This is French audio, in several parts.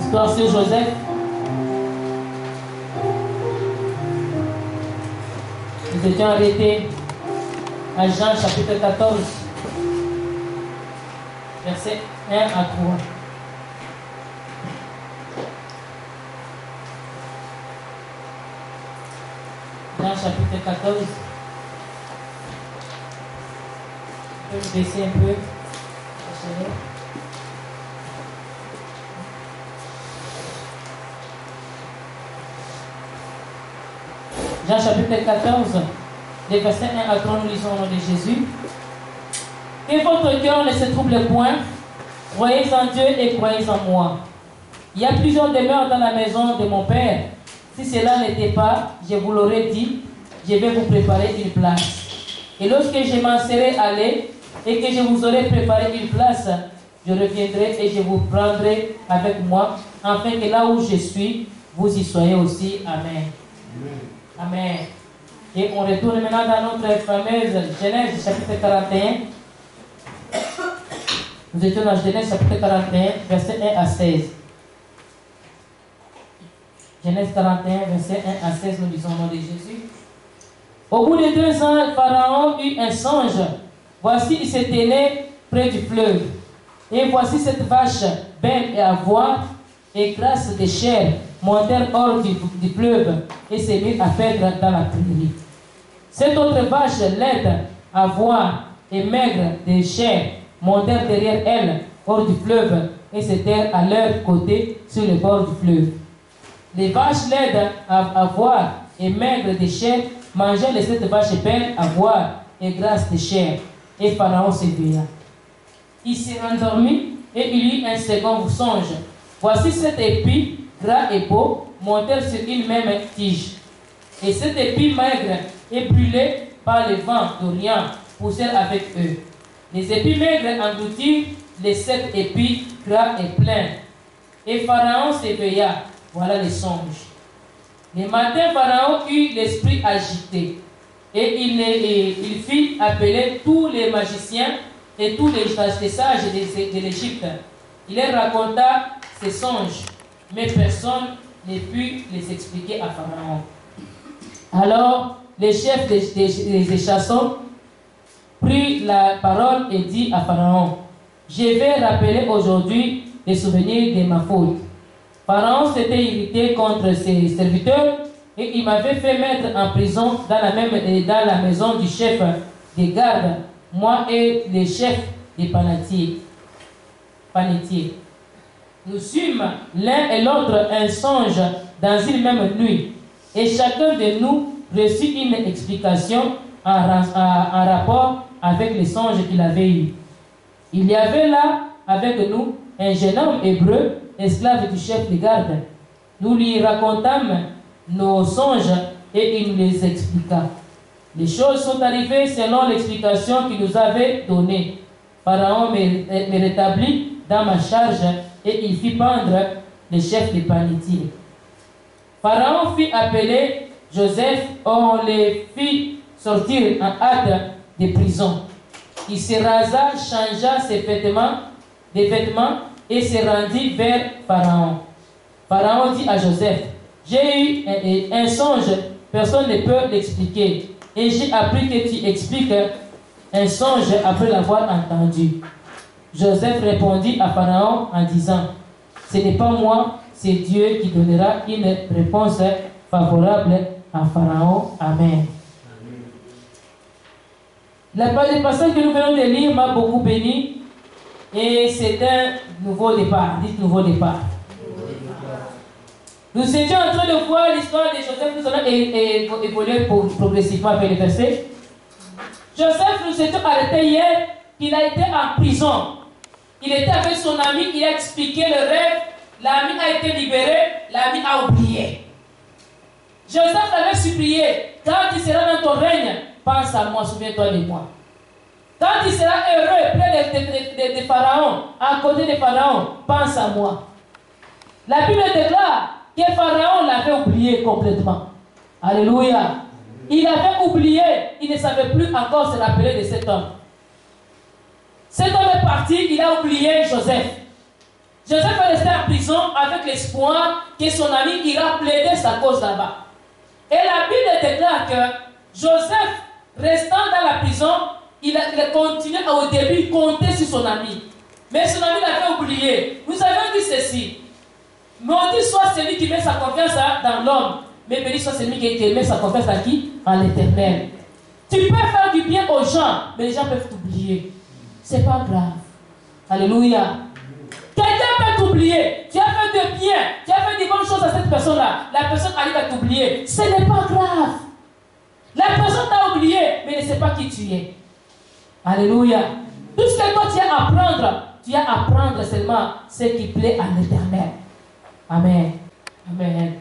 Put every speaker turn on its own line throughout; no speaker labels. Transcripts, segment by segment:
Histoire sur Joseph. Nous étions arrêtés à Jean chapitre 14, versets 1 à 3. Jean chapitre 14. Je peux baisser un peu. Jean chapitre 14, les versets 1 à 3, nous lisons au nom de Jésus. Que votre cœur ne se trouble point, croyez en Dieu et croyez en moi. Il y a plusieurs demeures dans la maison de mon Père. Si cela n'était pas, je vous l'aurais dit, je vais vous préparer une place. Et lorsque je m'en serai allé et que je vous aurai préparé une place, je reviendrai et je vous prendrai avec moi, afin que là où je suis, vous y soyez aussi. Amen. Amen. Et on retourne maintenant dans notre fameuse Genèse chapitre 41. Nous étions dans Genèse chapitre 41, verset 1 à 16. Genèse 41, verset 1 à 16, nous lisons au nom de Jésus. Au bout de 2 ans, Pharaon eut un songe. Voici, il se tenait près du fleuve. Et voici cette vache, belle et à voir, et grasse de chair, montèrent hors du fleuve et se mirent à perdre dans la prairie. Cette autre vache, laide, à voir et maigre de chair, montèrent derrière elle, hors du fleuve, et se terrent à leur côté sur le bord du fleuve. Les vaches laides à voir et maigres de chair mangeaient de cette vache belle à voir et grasse de chair. Et Pharaon s'éveilla. Il s'est rendormi et il eut un second songe. Voici cet épi, gras et beau, montèrent sur une même tige. Et cet épi maigre et brûlé par le vent d'Orient poussèrent avec eux. Les épis maigres engloutirent les 7 épis gras et pleins. Et Pharaon s'éveilla. Voilà les songes. Le matin, Pharaon eut l'esprit agité. Et il fit appeler tous les magiciens et tous les sages de l'Égypte. Il leur raconta ses songes, mais personne ne put les expliquer à Pharaon. Alors, le chef des chasseurs prit la parole et dit à Pharaon, « Je vais rappeler aujourd'hui les souvenirs de ma faute. » Pharaon s'était irrité contre ses serviteurs et il m'avait fait mettre en prison dans la maison du chef des gardes, moi et les chefs des panetiers. Nous sûmes l'un et l'autre un songe dans une même nuit, et chacun de nous reçut une explication en rapport avec les songes qu'il avait eus. Il y avait là avec nous un jeune homme hébreu, esclave du chef des gardes. Nous lui racontâmes nos songes et il nous les expliqua. Les choses sont arrivées selon l'explication qu'il nous avait donnée. Pharaon me rétablit dans ma charge et il fit pendre le chef des panetiers. Pharaon fit appeler Joseph, on les fit sortir en hâte de prison. Il se rasa, changea ses vêtements et se rendit vers Pharaon. Pharaon dit à Joseph, « J'ai eu un songe, personne ne peut l'expliquer. Et j'ai appris que tu expliques un songe après l'avoir entendu. » Joseph répondit à Pharaon en disant, « Ce n'est pas moi, c'est Dieu qui donnera une réponse favorable à Pharaon. » Amen. Le passage que nous venons de lire m'a beaucoup béni. Et c'est un nouveau départ. Dites nouveau départ. Nous étions en train de voir l'histoire de Joseph. Nous allons évoluer progressivement vers les versets. Joseph, nous étions arrêtés hier. Il a été en prison. Il était avec son ami. Il a expliqué le rêve. L'ami a été libéré. L'ami a oublié. Joseph avait supplié. Quand tu seras dans ton règne, pense à moi, souviens-toi de moi. Quand tu seras heureux près de Pharaon, à côté de Pharaon, pense à moi. La Bible déclare que Pharaon l'avait oublié complètement. Alléluia. Il avait oublié, il ne savait plus encore se rappeler de cet homme. Cet homme est parti, il a oublié Joseph. Joseph est resté en prison avec l'espoir que son ami ira plaider sa cause là-bas. Et la Bible déclare que Joseph, restant dans la prison, il a continué au début compter sur son ami. Mais son ami l'avait oublié. Nous avons dit ceci. Maudit soit celui qui met sa confiance dans l'homme, mais béni soit celui qui met sa confiance à qui? En l'Éternel. Tu peux faire du bien aux gens, mais les gens peuvent t'oublier. C'est pas grave. Alléluia. Quelqu'un peut t'oublier. Tu as fait de bien, tu as fait des bonnes choses à cette personne-là. La personne arrive à t'oublier. Ce n'est pas grave. La personne t'a oublié, mais ne sait pas qui tu es. Alléluia. Tout ce que toi tu as à apprendre, tu as à apprendre seulement ce qui plaît à l'Éternel. Amen. Amen.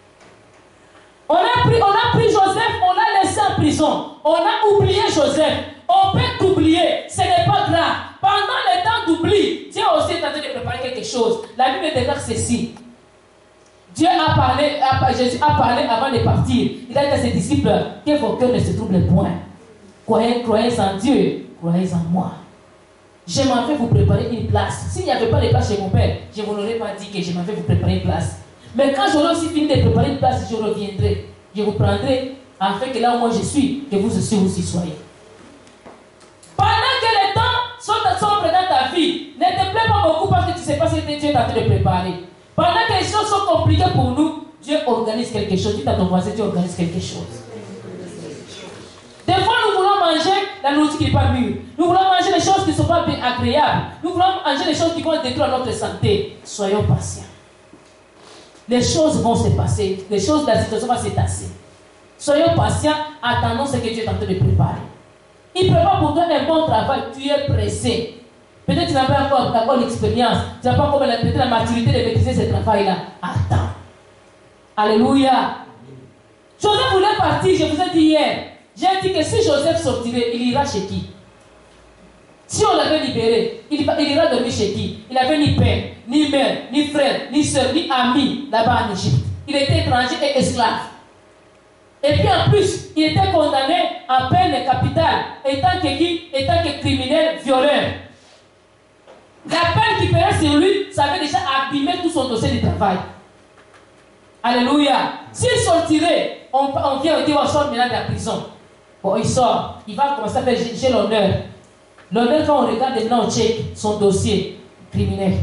On a pris Joseph, on l'a laissé en prison. On a oublié Joseph. On peut t'oublier, ce n'est pas grave. Pendant le temps d'oubli, Dieu aussi est en train de préparer quelque chose. La Bible déclare ceci. Jésus a parlé avant de partir. Il a dit à ses disciples que vos cœurs ne se troublent point. Croyez en Dieu, croyez en moi. Je m'en vais vous préparer une place. S'il n'y avait pas de place chez mon père, je ne vous l'aurais pas dit que je m'en vais vous préparer une place. Mais quand j'aurai aussi fini de préparer une place, je reviendrai. Je vous prendrai afin que là où moi je suis, que vous aussi soyez. Pendant que les temps sont dans ta vie, ne te plaît pas beaucoup parce que tu ne sais pas ce que Dieu est en train de préparer. Pendant que les choses sont compliquées pour nous, Dieu organise quelque chose. Dis à ton voisin, Dieu organise quelque chose. Des fois, nous voulons manger la nourriture qui n'est pas mûre. Nous voulons manger les choses qui ne sont pas bien agréables. Nous voulons manger les choses qui vont détruire notre santé. Soyons patients. Les choses vont se passer. Les choses de la situation vont se tasser. Soyons patients, attendons ce que Dieu est en train de préparer. Il prépare pour toi un bon travail. Tu es pressé. Peut-être que tu n'as pas encore l'expérience. Tu n'as pas encore peut-être la maturité de maîtriser ce travail-là. Attends. Alléluia. Joseph voulait partir, je vous ai dit hier. J'ai dit que si Joseph sortirait, il ira chez qui? Si on l'avait libéré, il ira dormir chez qui? Il n'avait ni père, ni mère, ni frère, ni soeur, ni ami là-bas en Égypte. Il était étranger et esclave. Et puis en plus, il était condamné à peine capitale, étant que criminel, violeur. La peine qui payait sur lui, ça avait déjà abîmé tout son dossier de travail. Alléluia. S'il sortirait, on vient dire on sort maintenant de la prison. Bon, il sort, il va commencer à faire j'ai l'honneur. L'honneur, quand on regarde maintenant, on check son dossier criminel.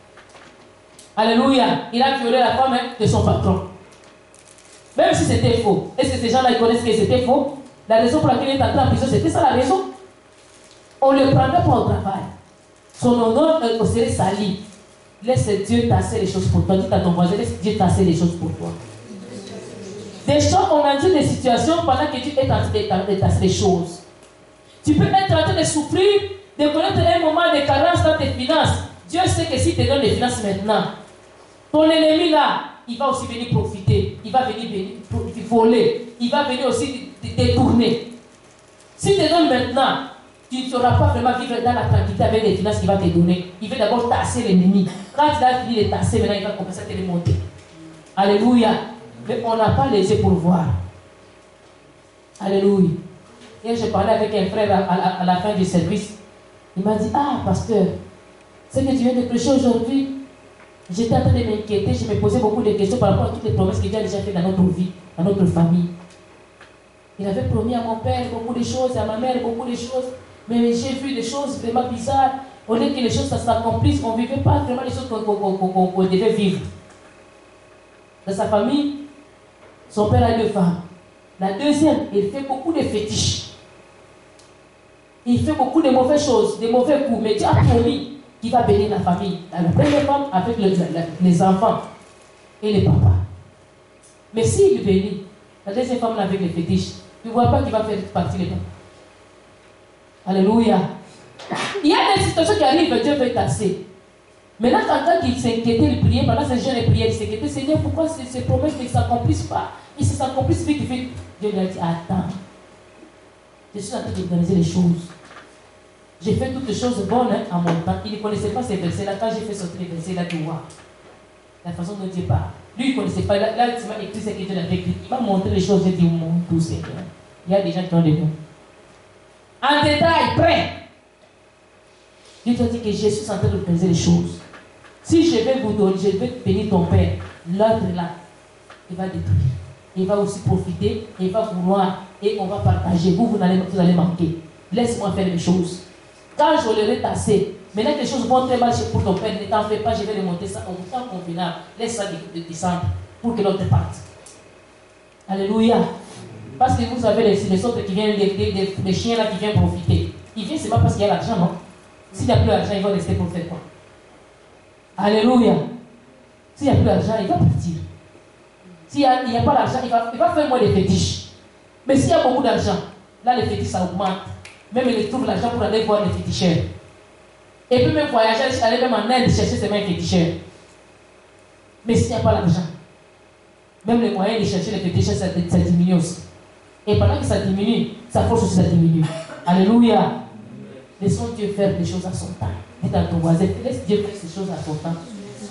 Alléluia. Il a violé la femme de son patron. Même si c'était faux. Est-ce que ces gens-là connaissent que c'était faux? La raison pour laquelle il est entré en prison, c'était ça la raison. On ne le prendrait pas au travail. Son honneur serait sali. Laisse Dieu tasser les choses pour toi. Dis à ton voisin, laisse Dieu tasser les choses pour toi. Des choses, on a dit des situations pendant que Dieu est en train de tasser les choses. Tu peux être en train de souffrir, de connaître un moment de carence dans tes finances. Dieu sait que si tu te donnes les finances maintenant, ton ennemi là, il va aussi venir profiter. Il va venir voler. Il va venir aussi te détourner. Si tu te donnes maintenant, tu ne sauras pas vraiment vivre dans la tranquillité avec les finances qu'il va te donner. Il va d'abord tasser l'ennemi. Quand il a fini de tasser, maintenant il va commencer à te remonter. Alléluia. Mais on n'a pas les yeux pour voir. Alléluia. Et je parlais avec un frère à la fin du service. Il m'a dit, ah pasteur, ce que tu viens de prêcher aujourd'hui, j'étais en train de m'inquiéter, je me posais beaucoup de questions par rapport à toutes les promesses que Dieu a déjà faites dans notre vie, dans notre famille. Il avait promis à mon père beaucoup de choses, à ma mère beaucoup de choses, mais j'ai vu des choses vraiment bizarres. Au lieu que les choses s'accomplissent, on ne vivait pas vraiment les choses qu'on devait vivre. Dans sa famille, son père a 2 femmes. La deuxième, il fait beaucoup de fétiches. Il fait beaucoup de mauvaises choses, de mauvais coups, mais Dieu a promis qu'il va bénir la famille. La première femme avec les enfants et les papas. Mais s'il bénit, la deuxième femme avec les fétiches, tu ne vois pas qu'il va faire partie les papas. Alléluia. Il y a des situations qui arrivent, Dieu veut tasser. Maintenant, quand il s'inquiétait, il priait, pendant ces jeunes prières, il s'inquiétait, Seigneur, pourquoi ces promesses ne s'accomplissent pas? Ils se s'accomplissent vite, vite. Dieu lui a dit, attends. Je suis en train d'organiser les choses. J'ai fait toutes les choses bonnes en mon temps. Il ne connaissait pas ces versets-là. Quand j'ai fait sortir les versets, il a dit, waouh. La façon dont Dieu parle. Lui, il ne connaissait pas. Là, tu m'as écrit ce que Dieu avait écrit. Il m'a montré les choses. J'ai dit, mon Dieu, Seigneur. Il y a des gens qui ont des mots. En détail, prêt. Dieu t'a dit que Jésus est en train d'organiser les choses. Si je vais vous donner, je vais bénir ton père, l'autre là, il va détruire. Il va aussi profiter, il va vouloir, et on va partager. Vous allez manquer. Laisse-moi faire les choses. Quand je l'aurai tassé, maintenant que les choses vont très mal pour ton père, ne t'en fais pas, je vais remonter ça au temps convenable. Laisse ça descendre pour que l'autre parte. Alléluia. Parce que vous avez les autres qui viennent, les chiens là qui viennent profiter. Ils viennent seulement parce qu'il y a l'argent, non? S'il n'y a plus d'argent, ils vont rester pour faire quoi? Alléluia. S'il n'y a plus d'argent, il va partir. S'il n'y a pas d'argent, il va faire moins de fétiches. Mais s'il y a beaucoup d'argent, là les fétiches ça augmente. Même il trouve l'argent pour aller voir les féticheurs. Et puis même voyager, aller même en Inde chercher ses mains féticheurs. Mais s'il n'y a pas d'argent, même les moyens de chercher les féticheurs, ça diminue aussi. Et pendant que ça diminue, sa force aussi ça diminue. Alléluia. Laissons Dieu faire des choses à son temps. Dites à ton voisin, laisse Dieu faire ces choses à son temps.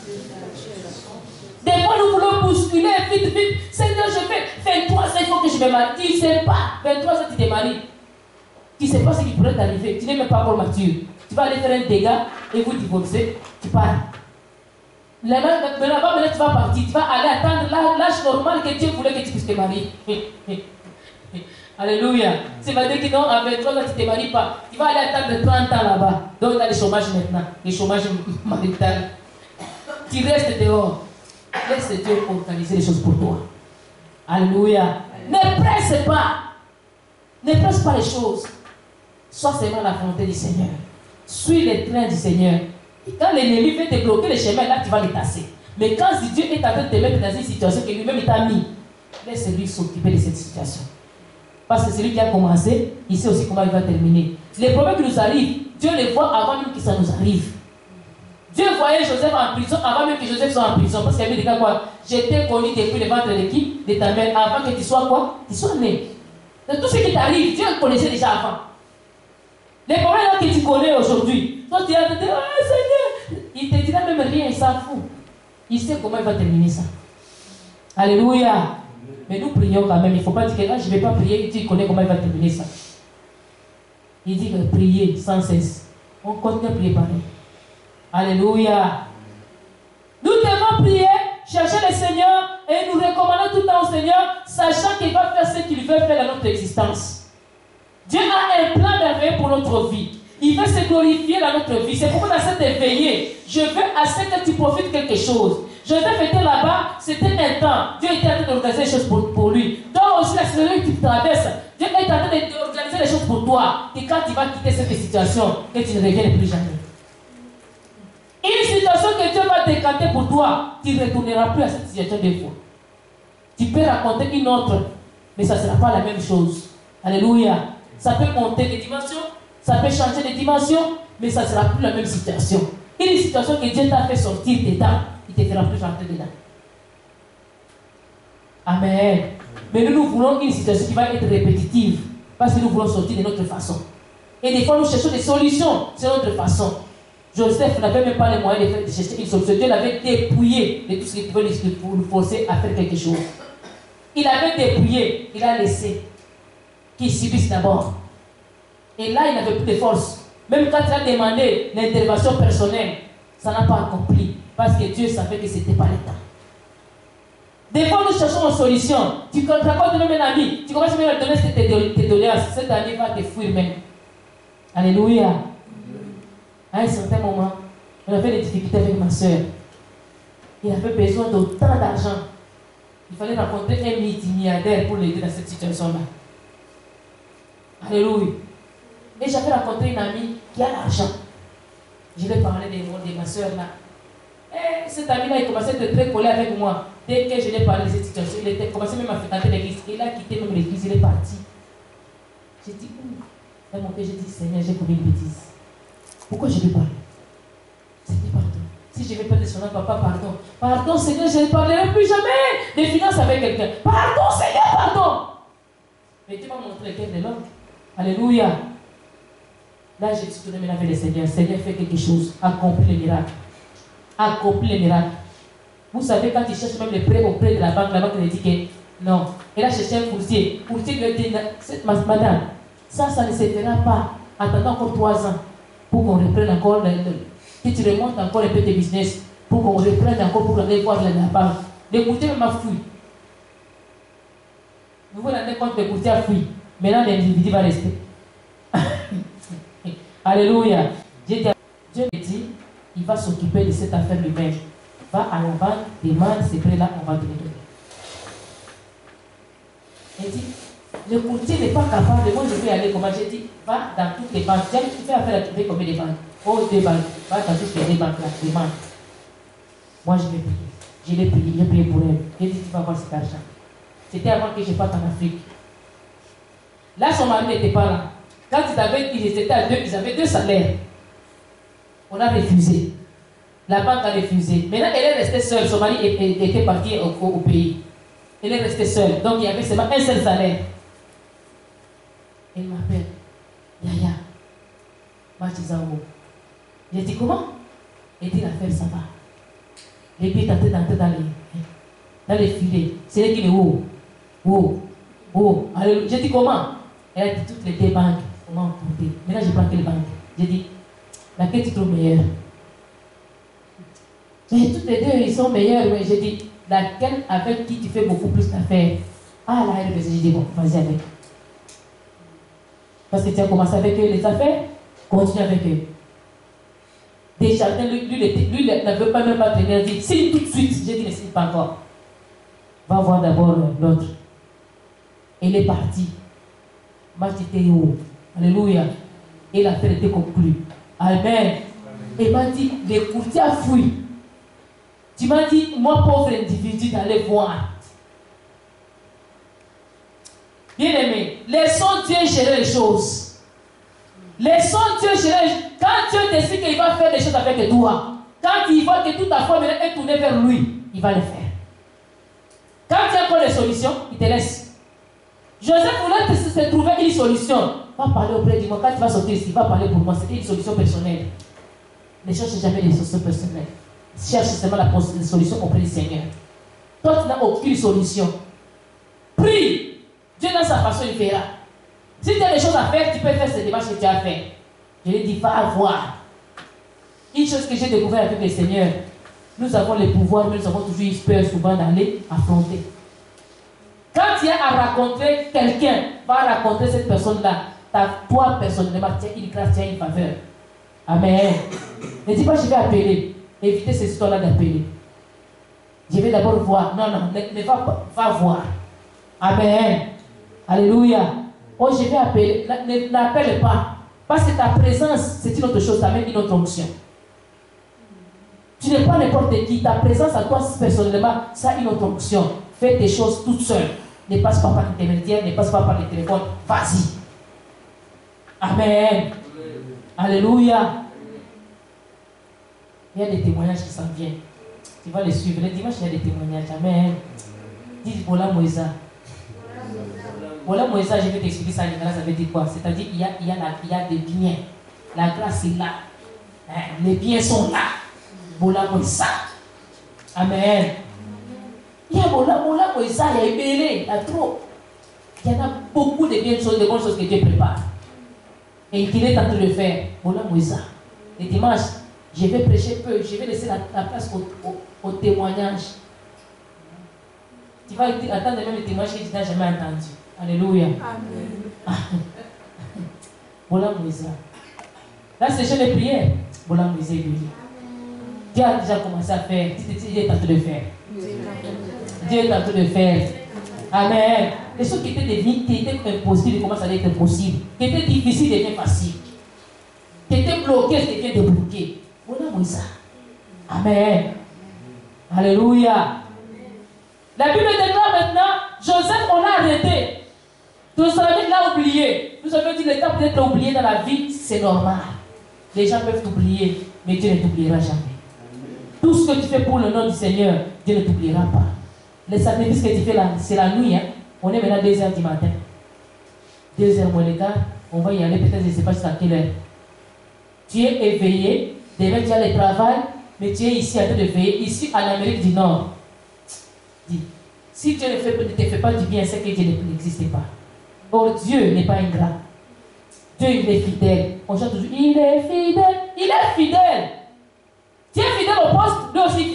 Des fois, nous voulons bousculer vite. Seigneur, je fais 23 ans, il faut que je me marie. Tu ne sais pas. 23 ans, tu te maries. Tu ne sais pas ce qui pourrait t'arriver. Tu n'es même pas encore mature. Tu vas aller faire un dégât et vous divorcer. Tu pars. Là-bas, tu vas partir. Tu vas aller attendre l'âge normal que Dieu voulait que tu puisses te marier. Alléluia. Ça va dire que non, à 23 ans, tu ne te maries pas. Tu vas aller attendre 30 ans là-bas. Donc, tu as le chômage maintenant. Le chômage marital. Tu restes dehors. Laisse Dieu organiser les choses pour toi. Alléluia. Ne presse pas. Ne presse pas les choses. Sois seulement la volonté du Seigneur. Suis les trains du Seigneur. Et quand l'ennemi veut te bloquer le chemin, là tu vas le tasser. Mais quand Dieu est en train de te mettre dans une situation que lui-même t'a mis, laisse-lui s'occuper de cette situation. Parce que c'est lui qui a commencé, il sait aussi comment il va terminer. Les problèmes qui nous arrivent, Dieu les voit avant même que ça nous arrive. Dieu voyait Joseph en prison avant même que Joseph soit en prison. Parce qu'il avait dit quoi? J'étais connu depuis le ventre de qui? De ta mère, avant que tu sois quoi? Tu sois né. Donc tout ce qui t'arrive, Dieu le connaissait déjà avant. Les problèmes là que tu connais aujourd'hui, toi tu vas te dire, ah Seigneur, il te dira même rien, il s'en fout. Il sait comment il va terminer ça. Alléluia. Mais nous prions quand même, il ne faut pas dire que là je ne vais pas prier, tu connais comment il va terminer ça. Il dit que prier sans cesse. On continue à prier pareil. Alléluia. Nous devons prier, chercher le Seigneur et nous recommander tout le temps au Seigneur, sachant qu'il va faire ce qu'il veut faire dans notre existence. Dieu a un plan merveilleux pour notre vie. Il veut se glorifier dans notre vie. C'est pourquoi dans cette veillée, je veux à ce que tu profites quelque chose. Je t'ai fêté là-bas, c'était un temps. Dieu était en train d'organiser les choses pour lui. Toi aussi, la situation que tu traverses, Dieu est en train d'organiser les choses pour toi. Et quand tu vas quitter cette situation, que tu ne reviennes plus jamais. Une situation que Dieu va décanter pour toi, tu ne retourneras plus à cette situation des fois. Tu peux raconter une autre, mais ça ne sera pas la même chose. Alléluia. Ça peut monter de dimensions, ça peut changer de dimensions, mais ça ne sera plus la même situation. Une situation que Dieu t'a fait sortir dedans, il ne te fera plus rentrer dedans. Amen. Mais nous voulons une situation qui va être répétitive, parce que nous voulons sortir de notre façon. Et des fois, nous cherchons des solutions de notre façon. Joseph n'avait même pas les moyens de chercher une solution. Dieu l'avait dépouillé de tout ce qui pouvait nous forcer à faire quelque chose. Il avait dépouillé, il a laissé qu'il subisse d'abord. Et là, il n'avait plus de force. Même quand il a demandé l'intervention personnelle, ça n'a pas accompli. Parce que Dieu savait que ce n'était pas le temps. Des fois, nous cherchons une solution. Tu racontes même un ami, tu commences même à donner tes doléances. Cet ami va te fuir même. Alléluia. À un certain moment, on avait des difficultés avec ma soeur. Il avait besoin d'autant d'argent. Il fallait rencontrer un multimilliardaire pour l'aider dans cette situation-là. Alléluia. Et j'avais rencontré une amie qui a l'argent. Je lui ai parlé de ma soeur là. Et cet ami-là, il commençait à être très collé avec moi. Dès que je lui ai parlé de cette situation, il était commencé même à fréquenter l'église. Il a quitté même l'église, il est parti. J'ai dit, dans mon cœur, j'ai dit, Seigneur, j'ai commis une bêtise. Pourquoi je lui parle? Seigneur, pardon. Si je vais perdre son nom, papa, pardon. Pardon, Seigneur, je ne parlerai plus jamais des finances avec quelqu'un. Pardon, Seigneur, pardon. Mais tu m'as montré le cœur de l'homme. Alléluia. Là, je suis tourné maintenant vers le Seigneur. Seigneur, fais quelque chose. Accomplis le miracle. Accomplis le miracle. Vous savez, quand il cherche même les prêts auprès de la banque lui dit que non. Elle a cherché un courtier. Le courtier lui a dit, madame, ça ne se fera pas. Attendons encore 3 ans pour qu'on reprenne encore, que tu remontes encore un peu tes business pour qu'on reprenne encore pour aller voir la banque. L'écouter m'a fui. Vous vous rendez compte, l'écouter a fui. Maintenant, l'individu va rester. Alléluia. Dieu me dit, il va s'occuper de cette affaire lui-même. Va à la banque, demande, c'est prêt là, on va te le donner. Il dit, le courtier n'est pas capable, moi je vais aller comment j'ai dit, va dans toutes les banques. Tu fais affaire à combien de banques? Oh, 2 banques. Va dans toutes les 2 banques là, demande. Moi je vais payer. Je l'ai payé, j'ai payé pour elle. J'ai dit, tu vas avoir cet argent. C'était avant que je parte en Afrique. Là, son mari n'était pas là. Quand ils étaient à 2, ils avaient 2 salaires. On a refusé. La banque a refusé. Maintenant, elle est restée seule. Son mari était parti au pays. Elle est restée seule. Donc, il y avait seulement un seul salaire. Elle m'appelle. Yaya. Machizao. J'ai dit, comment? Elle dit, l'affaire, ça va. Les pieds tentés d'entrer dans les filets. C'est elle qui est haut. Oh. Alors, j'ai dit, comment? Elle a dit, toutes les 2 banques. Comment compter? Maintenant, je prends quelle banque? J'ai dit, laquelle tu trouves meilleure? Mais toutes les 2, ils sont meilleurs. Mais j'ai dit, laquelle avec qui tu fais beaucoup plus d'affaires? Ah, là, j'ai dit, bon, vas-y avec. Parce que tu as commencé avec eux les affaires, continue avec eux. Desjardins, lui n'avait pas même pas tenir. Il dit, signe tout de suite. J'ai dit, ne signe pas encore. Va voir d'abord l'autre. Elle est partie. Matiteo. Alléluia. Et l'affaire était conclue. Amen. Et m'a dit, les courtiers a fui. Tu m'as dit, moi pauvre individu, d'aller voir. Bien aimé, laissons Dieu gérer les choses. Laissons Dieu gérer. Quand Dieu décide qu'il va faire des choses avec toi, quand il voit que toute ta foi est tournée vers lui, il va le faire. Quand tu as encore des solutions, il te laisse. Joseph voulait se trouver une solution. Va parler auprès de moi. Quand tu vas sortir ici, va parler pour moi. C'est une solution personnelle. Ne cherche jamais des solutions personnelles. Cherche seulement la solution auprès du Seigneur. Toi, tu n'as aucune solution. Prie. Dieu, dans sa façon, il fera. Si tu as des choses à faire, tu peux faire ces démarches que tu as fait. Je lui dis, va voir. Une chose que j'ai découvert avec le Seigneur, nous avons le pouvoir, mais nous avons toujours eu peur souvent d'aller affronter. Quand tu as à rencontrer quelqu'un, va rencontrer cette personne-là, toi personnellement, tu as une grâce, tu as une faveur. Amen. Ne dis pas, je vais appeler. Évitez ces histoires-là d'appeler. Je vais d'abord voir. Non, ne va voir. Amen. Alléluia. Oh, je vais appeler. N'appelle pas. Parce que ta présence, c'est une autre chose, ça amène une autre onction. Tu n'es pas n'importe qui. Ta présence à toi, personnellement, ça a une autre onction. Fais tes choses toute seule. Ne passe pas par l'intermédiaire, ne passe pas par le téléphone. Vas-y. Amen. Alléluia. Il y a des témoignages qui s'en viennent. Tu vas les suivre. Le dimanche, il y a des témoignages. Amen. Dis Bola Moïsa. Bola Moïsa, je vais t'expliquer ça en lingala, ça veut dire quoi? C'est-à-dire qu'il y a des biens. La grâce est là. Les biens sont là. Bola Moïsa. Amen. Il y a Bola Moïsa, il y a Ebélé, il y a trop. Il y en a beaucoup de bien choses, de bonnes choses que Dieu prépare. Et qu'il est en train de le faire. Bola Moïsa. Les dimanches, je vais prêcher peu, je vais laisser la place au témoignage. Tu vas attendre même le témoignage que tu n'as jamais entendu. Alléluia. Amen. Bola Moïsa. Là, c'est juste les prières. Bola Moïsa est béni. Dieu a déjà commencé à faire. Dieu est en train de faire. Dieu est en train de faire. Amen. Les choses qui étaient impossibles commencent à être impossibles. Qui étaient difficiles deviennent faciles. Qui étaient bloquées deviennent débloquées. Voilà Moïse. Amen. Alléluia. La Bible déclare maintenant, Joseph, on l'a arrêté. Joseph l'a oublié. Nous avons dit, l'état peut être oublié dans la vie, c'est normal. Les gens peuvent t'oublier, mais Dieu ne t'oubliera jamais. Tout ce que tu fais pour le nom du Seigneur, Dieu ne t'oubliera pas. Les sacrifices que tu fais là, c'est la nuit. Hein? On est maintenant 2h du matin. 2h moins le quart, on va y aller peut-être, je ne sais pas jusqu'à quelle heure. Tu es éveillé, demain tu as le travail, mais tu es ici à te veiller, ici en Amérique du Nord. Dis, si Dieu ne te fait pas du bien, c'est que Dieu n'existe pas. Or, Dieu n'est pas ingrat. Dieu, il est fidèle. On chante toujours, il est fidèle. Il est fidèle. Tu es fidèle au poste, lui aussi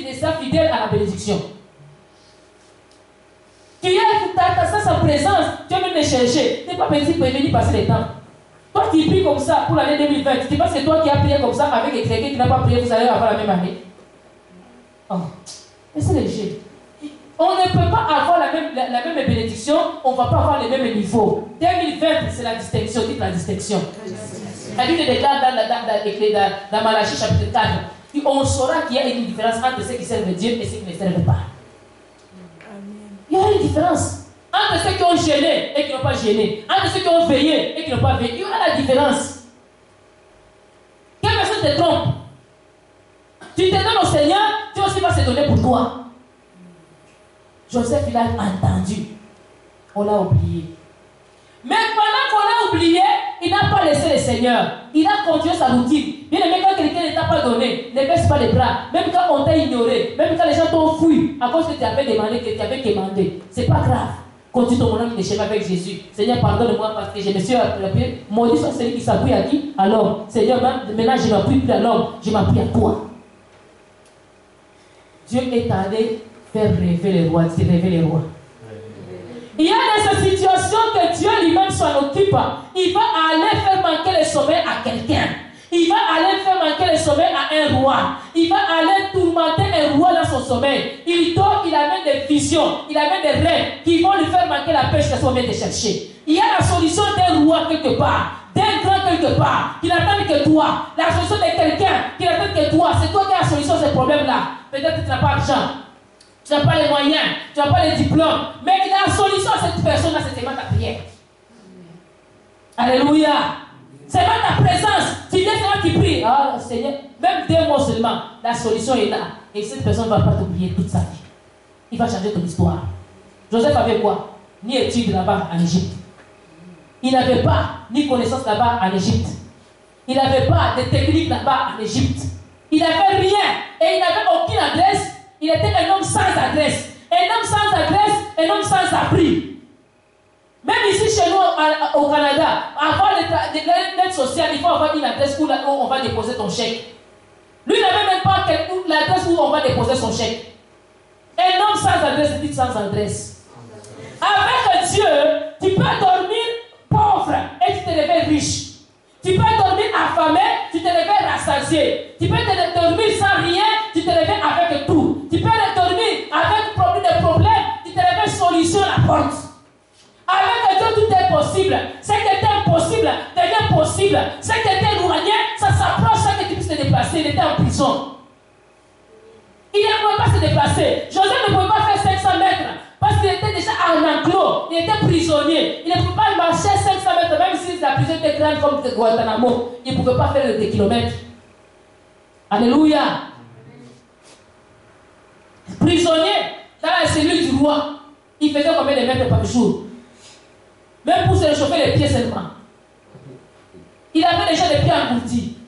chercher. Tu n'es pas venu passer le temps. Toi, tu pries comme ça pour l'année 2020. Tu penses que toi qui as prié comme ça avec quelqu'un qui n'a pas prié, vous allez avoir la même année. Oh, mais c'est léger. On ne peut pas avoir la même bénédiction, on ne va pas avoir les mêmes niveaux. 2020, c'est la distinction, dites la distinction. La Bible déclare dans Malachie chapitre 4, on saura qu'il y a une différence entre ceux qui servent Dieu et ceux qui ne servent pas. Il y a une différence entre ceux qui ont gêné et qui n'ont pas gêné, entre ceux qui ont veillé et qui n'ont pas veillé. Il y aura la différence. Quelle personne te trompe? Tu te donnes au Seigneur, Dieu aussi va se donner pour toi. Joseph, il a entendu. On l'a oublié. Mais pendant qu'on l'a oublié, il n'a pas laissé le Seigneur. Il a continué sa routine. Bien aimé, quand quelqu'un ne t'a pas donné, ne baisse pas les bras. Même quand on t'a ignoré, même quand les gens t'ont fui à cause que tu avais demandé, que tu avais demandé. C'est pas grave. Continue ton bonhomme de chemin avec Jésus. Seigneur, pardonne-moi parce que je me suis appuyé. Maudit soit celui qui s'appuie à qui? À l'homme. Seigneur, maintenant je ne m'appuie plus à l'homme, je m'appuie à toi. Dieu est allé faire rêver les rois, c'est rêver les rois. Il y a des situations que Dieu lui-même s'en occupe. Il va aller faire manquer le sommeil à quelqu'un. Il va aller faire manquer le sommeil à un roi. Il va aller tourmenter un roi dans son sommeil. Il dort, il amène des visions, il amène des rêves qui vont lui faire manquer la pêche que son vient de chercher. Il y a la solution d'un roi quelque part, d'un grand quelque part, qui n'attend que toi. La solution de quelqu'un qui n'attend que toi. C'est toi qui as la solution à ce problème-là. Peut-être que tu n'as pas d'argent. Tu n'as pas les moyens, tu n'as pas les diplômes, mais il a la solution à cette personne-là, c'est seulement ta prière. Alléluia. C'est pas ta présence. Tu viens seulement qui prie. Ah, Seigneur, même 2 mots seulement, la solution est là. Et cette personne ne va pas t'oublier toute sa vie. Il va changer ton histoire. Joseph avait quoi? Ni études là-bas en Égypte. Il n'avait pas ni connaissance là-bas en Égypte. Il n'avait pas de technique là-bas en Égypte. Il n'avait rien. Et il n'avait aucune adresse. Il était un homme sans adresse. Un homme sans adresse, un homme sans abri. Même ici chez nous au Canada, avant l'aide sociale, il faut avoir une adresse où on va déposer ton chèque. Lui n'avait même pas l'adresse où on va déposer son chèque. Un homme sans adresse, dit sans adresse. Avec Dieu, tu peux dormir pauvre et tu te réveilles riche. Tu peux dormir affamé, tu te réveilles rassasié. Tu peux dormir sans rien, tu te réveilles avec tout. Tu peux dormir avec des problèmes, tu te réveilles solution à la porte. Avec Dieu, tout est possible. Ce qui était impossible devient possible. Ce qui était éloigné, ça s'approche sans que tu puisses te déplacer. Il était en prison. Il ne pouvait pas se déplacer. Joseph ne pouvait pas faire 500 mètres parce qu'il était déjà en enclos. Il était prisonnier. Il ne pouvait pas marcher 500 mètres, même si la prison était grande comme Guantanamo. Il ne pouvait pas faire des kilomètres. Alléluia. Prisonnier dans la cellule du roi. Il faisait combien de mètres par jour? Même pour se réchauffer les pieds seulement. Il avait déjà les pieds engloutis.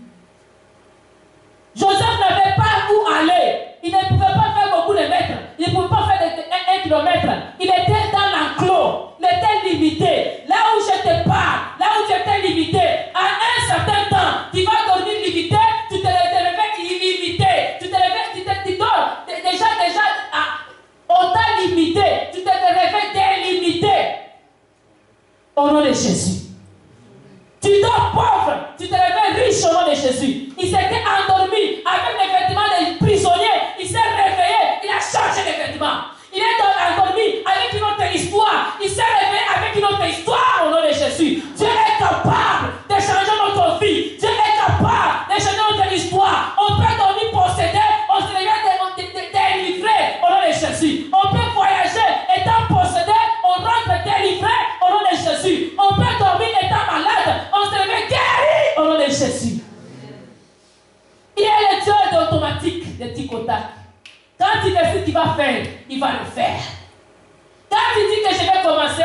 Joseph n'avait pas où aller. Il ne pouvait pas faire beaucoup de mètres. Il ne pouvait pas faire 1 kilomètre. Il était dans l'enclos. Il était limité. Là où je te parle, là où tu étais limité, à un certain temps, tu vas dormir limité, tu te réveilles illimité. Tu te réveilles, tu dors. Déjà, on t'a limité. Tu te réveilles délimité. Au nom de Jésus. Tu dors pauvre, tu te réveilles riche au nom de Jésus. Il s'était endormi avec les vêtements des prisonniers. Il s'est réveillé, il a changé de vêtements. Il est endormi avec une autre histoire. Il s'est réveillé avec une autre histoire au nom de Jésus. Dieu est capable de changer notre vie. Dieu est capable de changer notre histoire. On peut dormir possédé, on se réveille délivré au nom de Jésus. On peut voyager étant possédé, on rentre délivré au nom de Jésus. On peut dormir étant malade, on se réveille guéri au nom de Jésus. Il est le Dieu d'automatique, de tic au tac. Quand il décide qu'il va faire, il va le faire. Quand il dit que je vais commencer,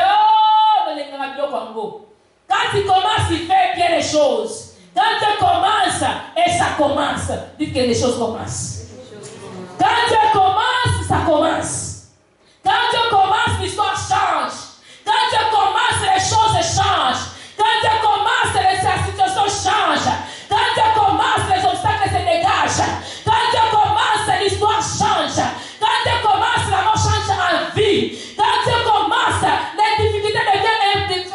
quand il commence, il fait bien les choses. Quand Dieu commence, et ça commence, dites que les choses commencent. Quand Dieu commence, ça commence. Quand Dieu commence, l'histoire change. Quand Dieu commence, les choses changent. Quand Dieu commence, la situation change. Quand Dieu commence, les obstacles se dégagent. Quand Dieu commence, l'histoire change. Quand Dieu commence, la mort change en vie. Quand Dieu commence, les difficultés deviennent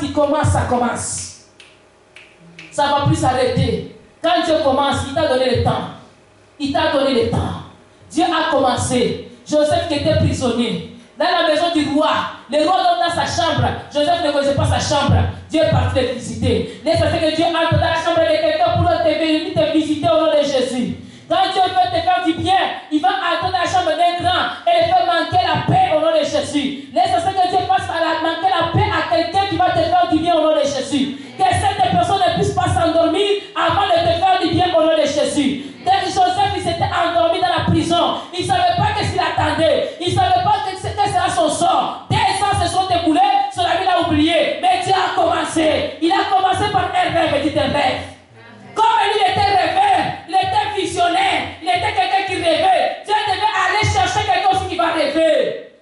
il commence, ça commence. Ça ne va plus s'arrêter. Quand Dieu commence, il t'a donné le temps. Il t'a donné le temps. Dieu a commencé. Joseph qui était prisonnier. Dans la maison du roi, le roi dans sa chambre. Joseph ne connaissait pas sa chambre. Dieu est parti le visiter. Laisse que Dieu entre dans la chambre de quelqu'un pour te visiter au nom de Jésus. Quand Dieu veut te faire du bien, il va entrer dans la chambre d'un grand et le faire manquer la paix au nom de Jésus. Laisse que Dieu fasse manquer la paix à quelqu'un qui va te faire du bien au nom de Jésus. Que cette personne ne puisse pas s'endormir avant de te faire du bien au nom de Jésus. Joseph, il s'était endormi dans la prison. Il ne savait pas ce qu'il attendait. Il ne savait pas quel sera son sort. Des ans se sont écoulés, son ami l'a oublié. Mais Dieu a commencé. Il a commencé par un rêve, dit un rêve. Comme il était rêveur, il était visionnaire, il était quelqu'un qui rêvait. Dieu devait aller chercher quelqu'un aussi qui va rêver.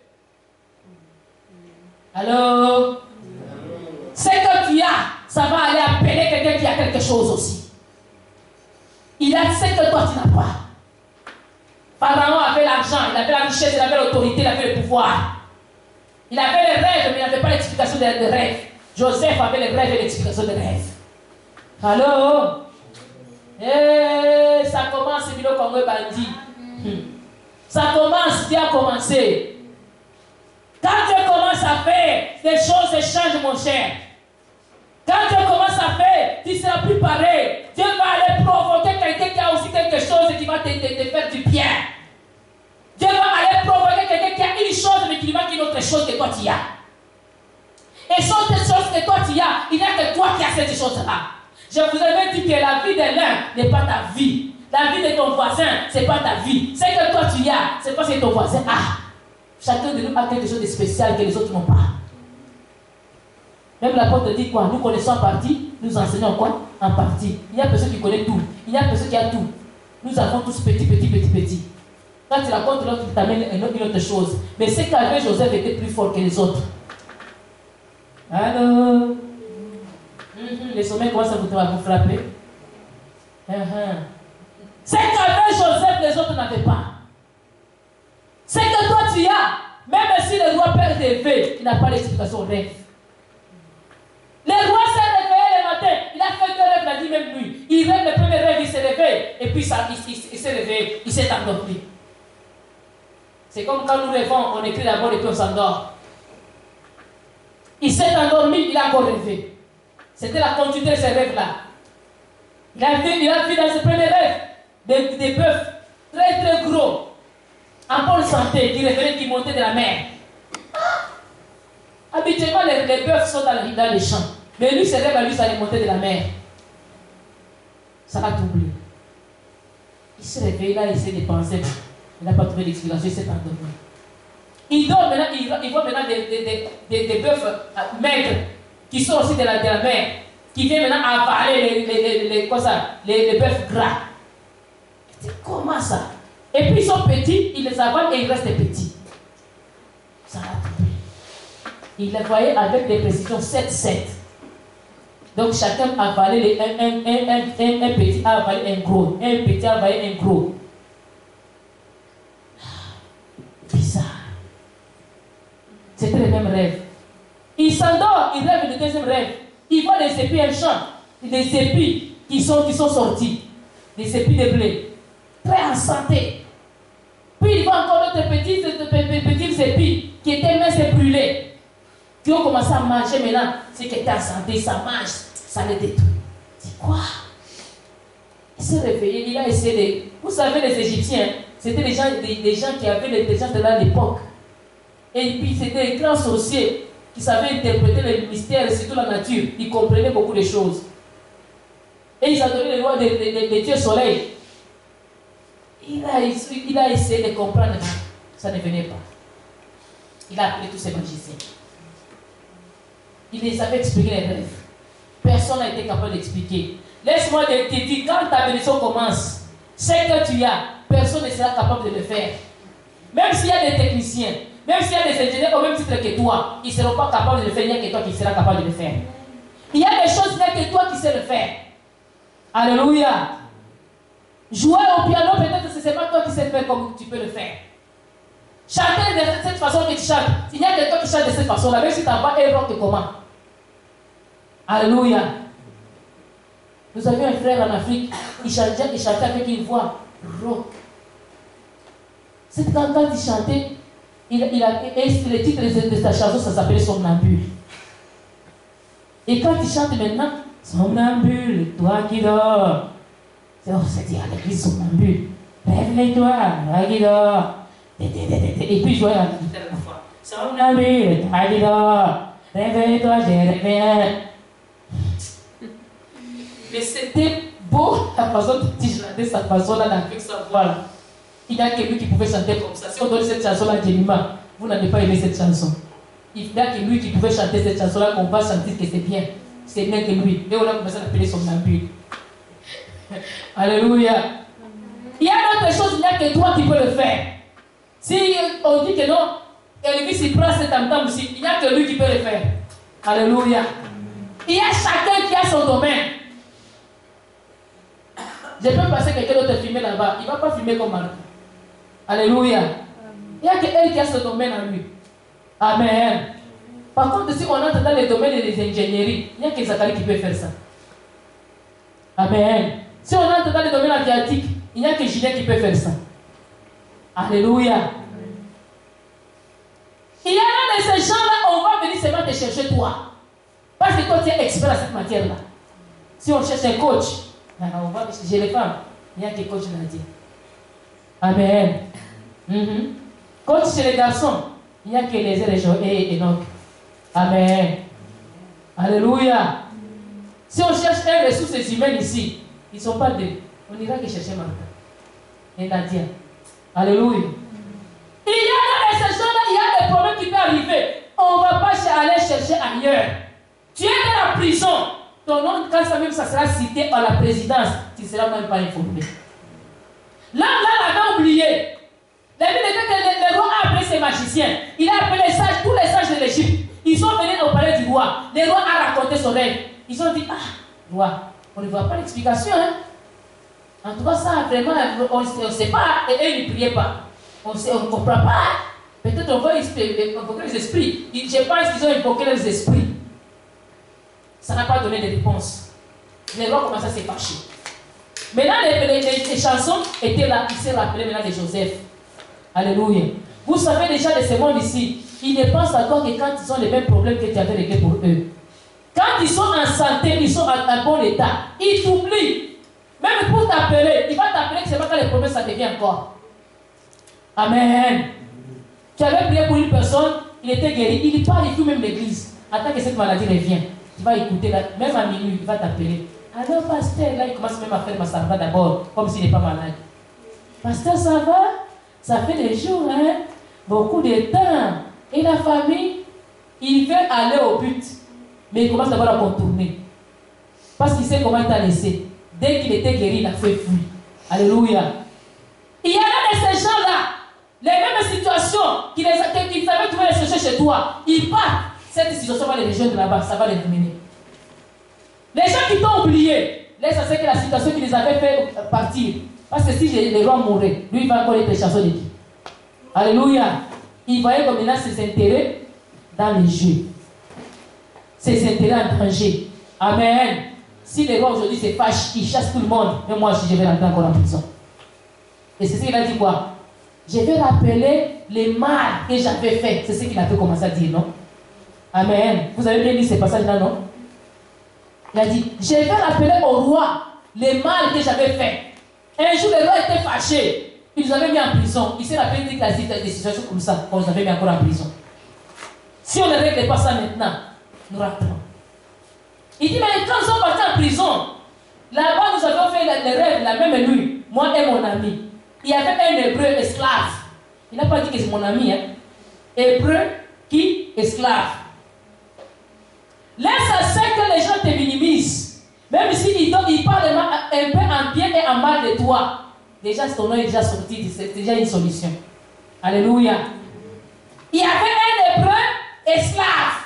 Allô? Ce que tu as, ça va aller appeler quelqu'un qui a quelque chose aussi. Il a ce que toi tu n'as pas. Pharaon avait l'argent, il avait la richesse, il avait l'autorité, il avait le pouvoir. Il avait les rêves, mais il n'avait pas l'explication des rêves. Joseph avait les rêves et l'explication des rêves. Allô? Ça commence, c'est le Congo bandit. Ça commence, Dieu a commencé. Quand Dieu commence à faire, les choses changent, mon cher. Quand Dieu commence à faire, tu ne seras plus pareil. Dieu va aller provoquer quelqu'un qui a aussi quelque chose qui va te faire du bien. Dieu va aller provoquer quelqu'un qui a une chose, mais qui lui manque une autre chose que toi tu as. Et cette autre chose que toi tu as, il n'y a que toi qui as cette chose-là. Je vous avais dit que la vie de l'un n'est pas ta vie. La vie de ton voisin, ce n'est pas ta vie. Ce que toi tu as, c'est pas ce que ton voisin a. Chacun de nous a quelque chose de spécial que les autres n'ont pas. Même l'apôtre dit quoi? Nous connaissons en partie, nous enseignons quoi? En partie. Il y a personne qui connaît tout. Il y a personne qui a tout. Nous avons tous petit. Quand tu racontes l'autre, tu t'amènes une autre chose. Mais ce qu'avait Joseph était plus fort que les autres. Allô? Les sommets commencent à vous frapper. Ce qu'avait Joseph, les autres n'avaient pas. Ce que toi tu as, même si le roi perd des faits, il n'a pas l'explication au rêve. Le roi s'est réveillé le matin, il a fait deux rêves la nuit, même nuit. Il rêve le premier rêve, il se réveille, et puis il s'est réveillé, il s'est endormi. C'est comme quand nous rêvons, on écrit d'abord et puis on s'endort. Il s'est endormi, il a encore rêvé. C'était la continuité de ces rêves-là. Il a vu dans ce premier rêve des bœufs très gros, en bonne santé, qui revenaient, qui montaient de la mer. Habituellement, les bœufs sont dans les champs. Mais lui, ses rêves à lui, ça allait monter de la mer. Ça va doubler. Il se réveille, là, il essaie de penser. Il n'a pas trouvé d'explication, il s'est endormi. Il dort maintenant, il voit maintenant des bœufs maigres qui sont aussi de la mer, qui viennent maintenant avaler les bœufs gras. C'est comment ça? Et puis ils sont petits, ils les avalent et ils restent petits. Ça va doubler. Il les voyait avec des précisions 7-7. Donc chacun a avalé un petit a avalé un gros. Un petit a avalé un gros. Bizarre. C'était le même rêve. Il s'endort, il rêve le deuxième rêve. Il voit des épis en champ. Des épis qui sont sortis. Des épis de blé. Très en santé. Puis il voit encore d'autres petits épis qui étaient minces et brûlés. Qui ont commencé à manger maintenant, ce qui était en santé, ça mange, ça les détruit. C'est quoi? Il s'est réveillé, il a essayé de... Vous savez, les Égyptiens, c'était des gens qui avaient l'intelligence de l'époque. Et puis c'était des grands sorciers qui savaient interpréter les mystères et surtout la nature. Ils comprenaient beaucoup de choses. Et ils adoraient les lois des dieux soleil. Il a essayé de comprendre, ça ne venait pas. Il a appelé tous ces magiciens. Il les avait expliqué les rêves. Personne n'a été capable d'expliquer. Laisse-moi te dire, quand ta bénédiction commence, ce que tu as, personne ne sera capable de le faire. Même s'il y a des techniciens, même s'il y a des ingénieurs au même titre que toi, ils ne seront pas capables de le faire, il n'y a que toi qui seras capable de le faire. Il y a des choses, il n'y a que toi qui sais le faire. Alléluia. Jouer au piano, peut-être que ce n'est pas toi qui sais le faire comme tu peux le faire. Chanter de cette façon que tu chantes, il n'y a que toi qui chantes de cette façon-là, même si ta voix est rock comment. Alléluia. Nous avions un frère en Afrique, il chantait avec une voix rauque. C'est quand il chantait, le titre de sa chanson, ça s'appelait Somnambule. Et quand il chante maintenant, Somnambule, toi qui dors. C'est dit à l'église Somnambule. Réveille-toi, toi qui dors. Et puis je vois la guitare une fois. Somnambule, toi qui dors. Réveille-toi, je reviens. Mais c'était beau la façon dont il chantait sa façon-là avec sa voix là. Il n'y a que lui qui pouvait chanter comme ça. Si on donne cette chanson-là à Djelima, vous n'avez pas aimé cette chanson. Il n'y a que lui qui pouvait chanter cette chanson-là qu'on va chanter que c'est bien. C'est bien que lui. Et on a commencé à l'appeler Somnambule. Alléluia. Il y a d'autres choses, il n'y a que toi qui peux le faire. Si on dit que non, Elvis il prend cet tam-tam aussi, il n'y a que lui qui peut le faire. Alléluia. Il y a chacun qui a son domaine. Je peux passer quelqu'un d'autre filmer là-bas. Il ne va pas filmer comme Marc. Alléluia. Il n'y a qu'elle qui a ce domaine en lui. Amen. Par contre, si on entre dans les domaines des ingénieries, il n'y a que Zacharie qui peut faire ça. Amen. Si on entre dans les domaines aviatiques, il n'y a que Julien qui peut faire ça. Alléluia. Il y a là de ces gens-là, on va venir seulement te chercher toi. Parce que toi, tu es expert à cette matière-là. Si on cherche un coach, on va chercher les femmes. Il n'y a que coach dans la vie. Amen. Coach chez les garçons, il n'y a que les et Enoch. Amen. Alléluia. Si on cherche des ressources humaines ici, ils ne sont pas deux. On ira que chercher Martha et Nadia. Alléluia. Il y a dans ces gens-là, il y a des problèmes qui peuvent arriver. On ne va pas aller chercher ailleurs. Tu es dans la prison. Ton nom, quand ça même ça sera cité à la présidence, tu ne seras même pas informé. Là, on a oublié. Le roi a appelé ses magiciens. Il a appelé les sages, tous les sages de l'Égypte. Ils sont venus au palais du roi. Le roi a raconté son rêve. Ils ont dit, roi, on ne voit pas l'explication. Hein? En tout cas, ça, vraiment, on ne sait pas. Et eux, ils ne priaient pas. On ne comprend pas. Peut-être on va invoquer les esprits. Je pense qu'ils ont invoqué les esprits. Ça n'a pas donné de réponse. Le roi commence à se fâcher. Maintenant, les chansons étaient là. Il s'est rappelé maintenant de Joseph. Alléluia. Vous savez déjà de ce monde ici, ils ne pensent à toi que quand ils ont les mêmes problèmes que tu avais réglés pour eux. Quand ils sont en santé, ils sont en bon état, ils t'oublient. Même pour t'appeler, il va t'appeler que c'est pas quand les problèmes ça devient encore. Amen. Tu avais prié pour une personne, il était guéri, il part, il fume même l'église. Attends que cette maladie revienne. Tu vas écouter, là, même à minuit, il va t'appeler. Alors, pasteur, là, il commence même à faire ma sarva d'abord, comme s'il n'est pas malade. Pasteur, ça va? Ça fait des jours, hein? Beaucoup de temps. Et la famille, il veut aller au but. Mais il commence d'abord à contourner. Parce qu'il sait comment il t'a laissé. Dès qu'il était guéri, il a fait fuir. Alléluia. Il y a là de ces gens-là, les mêmes situations qu'ils savaient trouver les chercher chez toi. Ils partent. Cette situation va les rejoindre là-bas. Ça va les dominer. Les gens qui t'ont oublié, laisse à ce que la situation qui les avait fait partir. Parce que si les rois mouraient, lui il va encore être chasseur de qui? Alléluia. Il voyait comme il a ses intérêts dans les jeux. Ses intérêts en danger. Amen. Si les rois aujourd'hui se fâchent, ils chassent tout le monde. Mais moi aussi je vais rentrer encore en prison. Et c'est ce qu'il a dit quoi? Je vais rappeler les mal que j'avais fait. C'est ce qu'il a fait commencer à dire, non? Amen. Vous avez bien lu ces passages-là, non? Il a dit, je vais rappeler au roi les mal que j'avais fait. Un jour, le roi était fâché. Il nous avait mis en prison. Il s'est rappelé des situations comme ça. On nous avait mis encore en prison. Si on ne règle pas ça maintenant, nous ratons. Il dit, mais quand nous sommes partis en prison, là-bas, nous avons fait les rêves la même nuit. Moi et mon ami. Il y avait un hébreu esclave. Il n'a pas dit que c'est mon ami. Hein. Hébreu qui esclave. Laisse à ce que les gens te minimisent. Même s'ils parlent un peu en bien et en mal de toi. Déjà, ton nom est déjà sorti. C'est déjà une solution. Alléluia. Il y avait un hébreu esclave.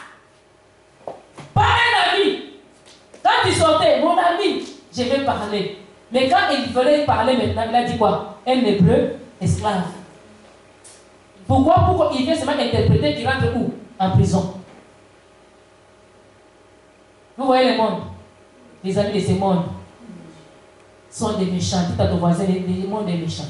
Pas un ami. Quand il sortait, mon ami, je vais parler. Mais quand il voulait parler maintenant, il a dit quoi? Un hébreu esclave. Pourquoi il vient seulement interpréter qu'il rentre où? En prison. Vous Vous voyez le monde. Les amis de ce monde sont des méchants. Dites à ton voisin, le monde est méchant.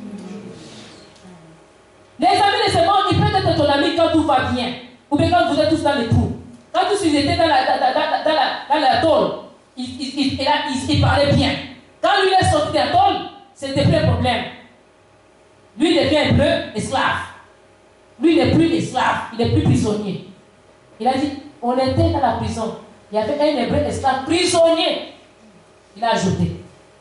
Les amis de ce monde, ils peuvent être ton ami quand tout va bien. Ou bien quand vous êtes tous dans le trou. Quand tous ils étaient dans la tôle, ils parlaient bien. Quand lui est sorti de la tôle, c'était plus un problème. Lui, il devient un peu esclave. Lui, il n'est plus esclave, il n'est plus prisonnier. Il a dit, on était dans la prison. Il y avait un hébreu esclave prisonnier. Il a ajouté.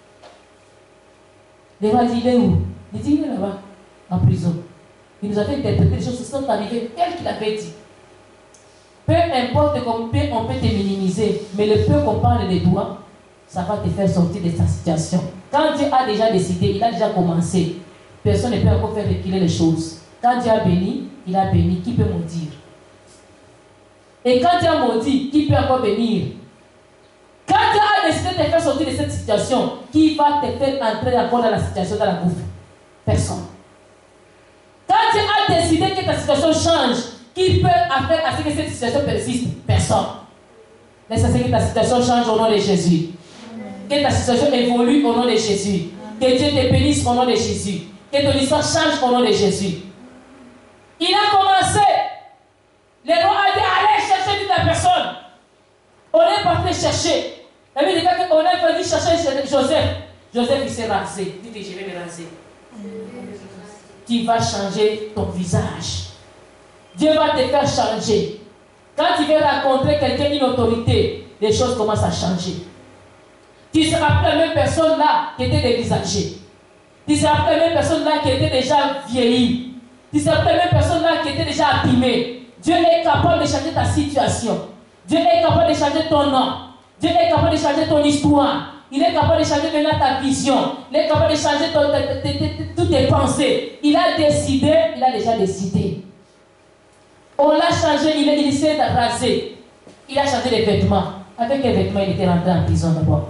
Le roi dit, il est où? Il dit, il est là-bas, en prison. Il nous avait interprété les choses qui sont arrivées telles qu'il avait dit. Peu importe combien on peut te minimiser, mais le peu qu'on parle de toi, ça va te faire sortir de ta situation. Quand Dieu a déjà décidé, il a déjà commencé. Personne ne peut encore faire reculer les choses. Quand Dieu a béni, il a béni. Qui peut maudire? Et quand Dieu a maudit, qui peut encore bénir? Quand Dieu a décidé de te faire sortir de cette situation, qui va te faire entrer encore dans la situation, dans la bouffe? Personne. Quand Dieu a décidé que ta situation change, qui peut faire à ce que cette situation persiste? Personne. Laisse à ce que ta situation change au nom de Jésus. Que ta situation évolue au nom de Jésus. Que Dieu te bénisse au nom de Jésus. Que ton histoire change au nom de Jésus. Il a commencé. Le roi a dit, allez chercher toute la personne. On est parti chercher. La Bible dit qu'on est parti chercher Joseph. Joseph, il s'est rasé. Il dit, je vais me raser. Tu vas changer ton visage. Dieu va te faire changer. Quand tu vas rencontrer quelqu'un, une autorité, les choses commencent à changer. Tu ne seras plus la même personne là qui était dévisagée. Tu ne seras plus la même personne là qui était déjà vieillie. Tu ne seras plus la même personne là qui était déjà abîmée. Dieu est capable de changer ta situation. Dieu est capable de changer ton nom. Dieu est capable de changer ton histoire. Il est capable de changer maintenant ta vision. Il est capable de changer toutes tes pensées. Il a décidé, il a déjà décidé. On l'a changé, il s'est rasé. Il a changé les vêtements. Avec quels vêtements il était rentré en prison d'abord?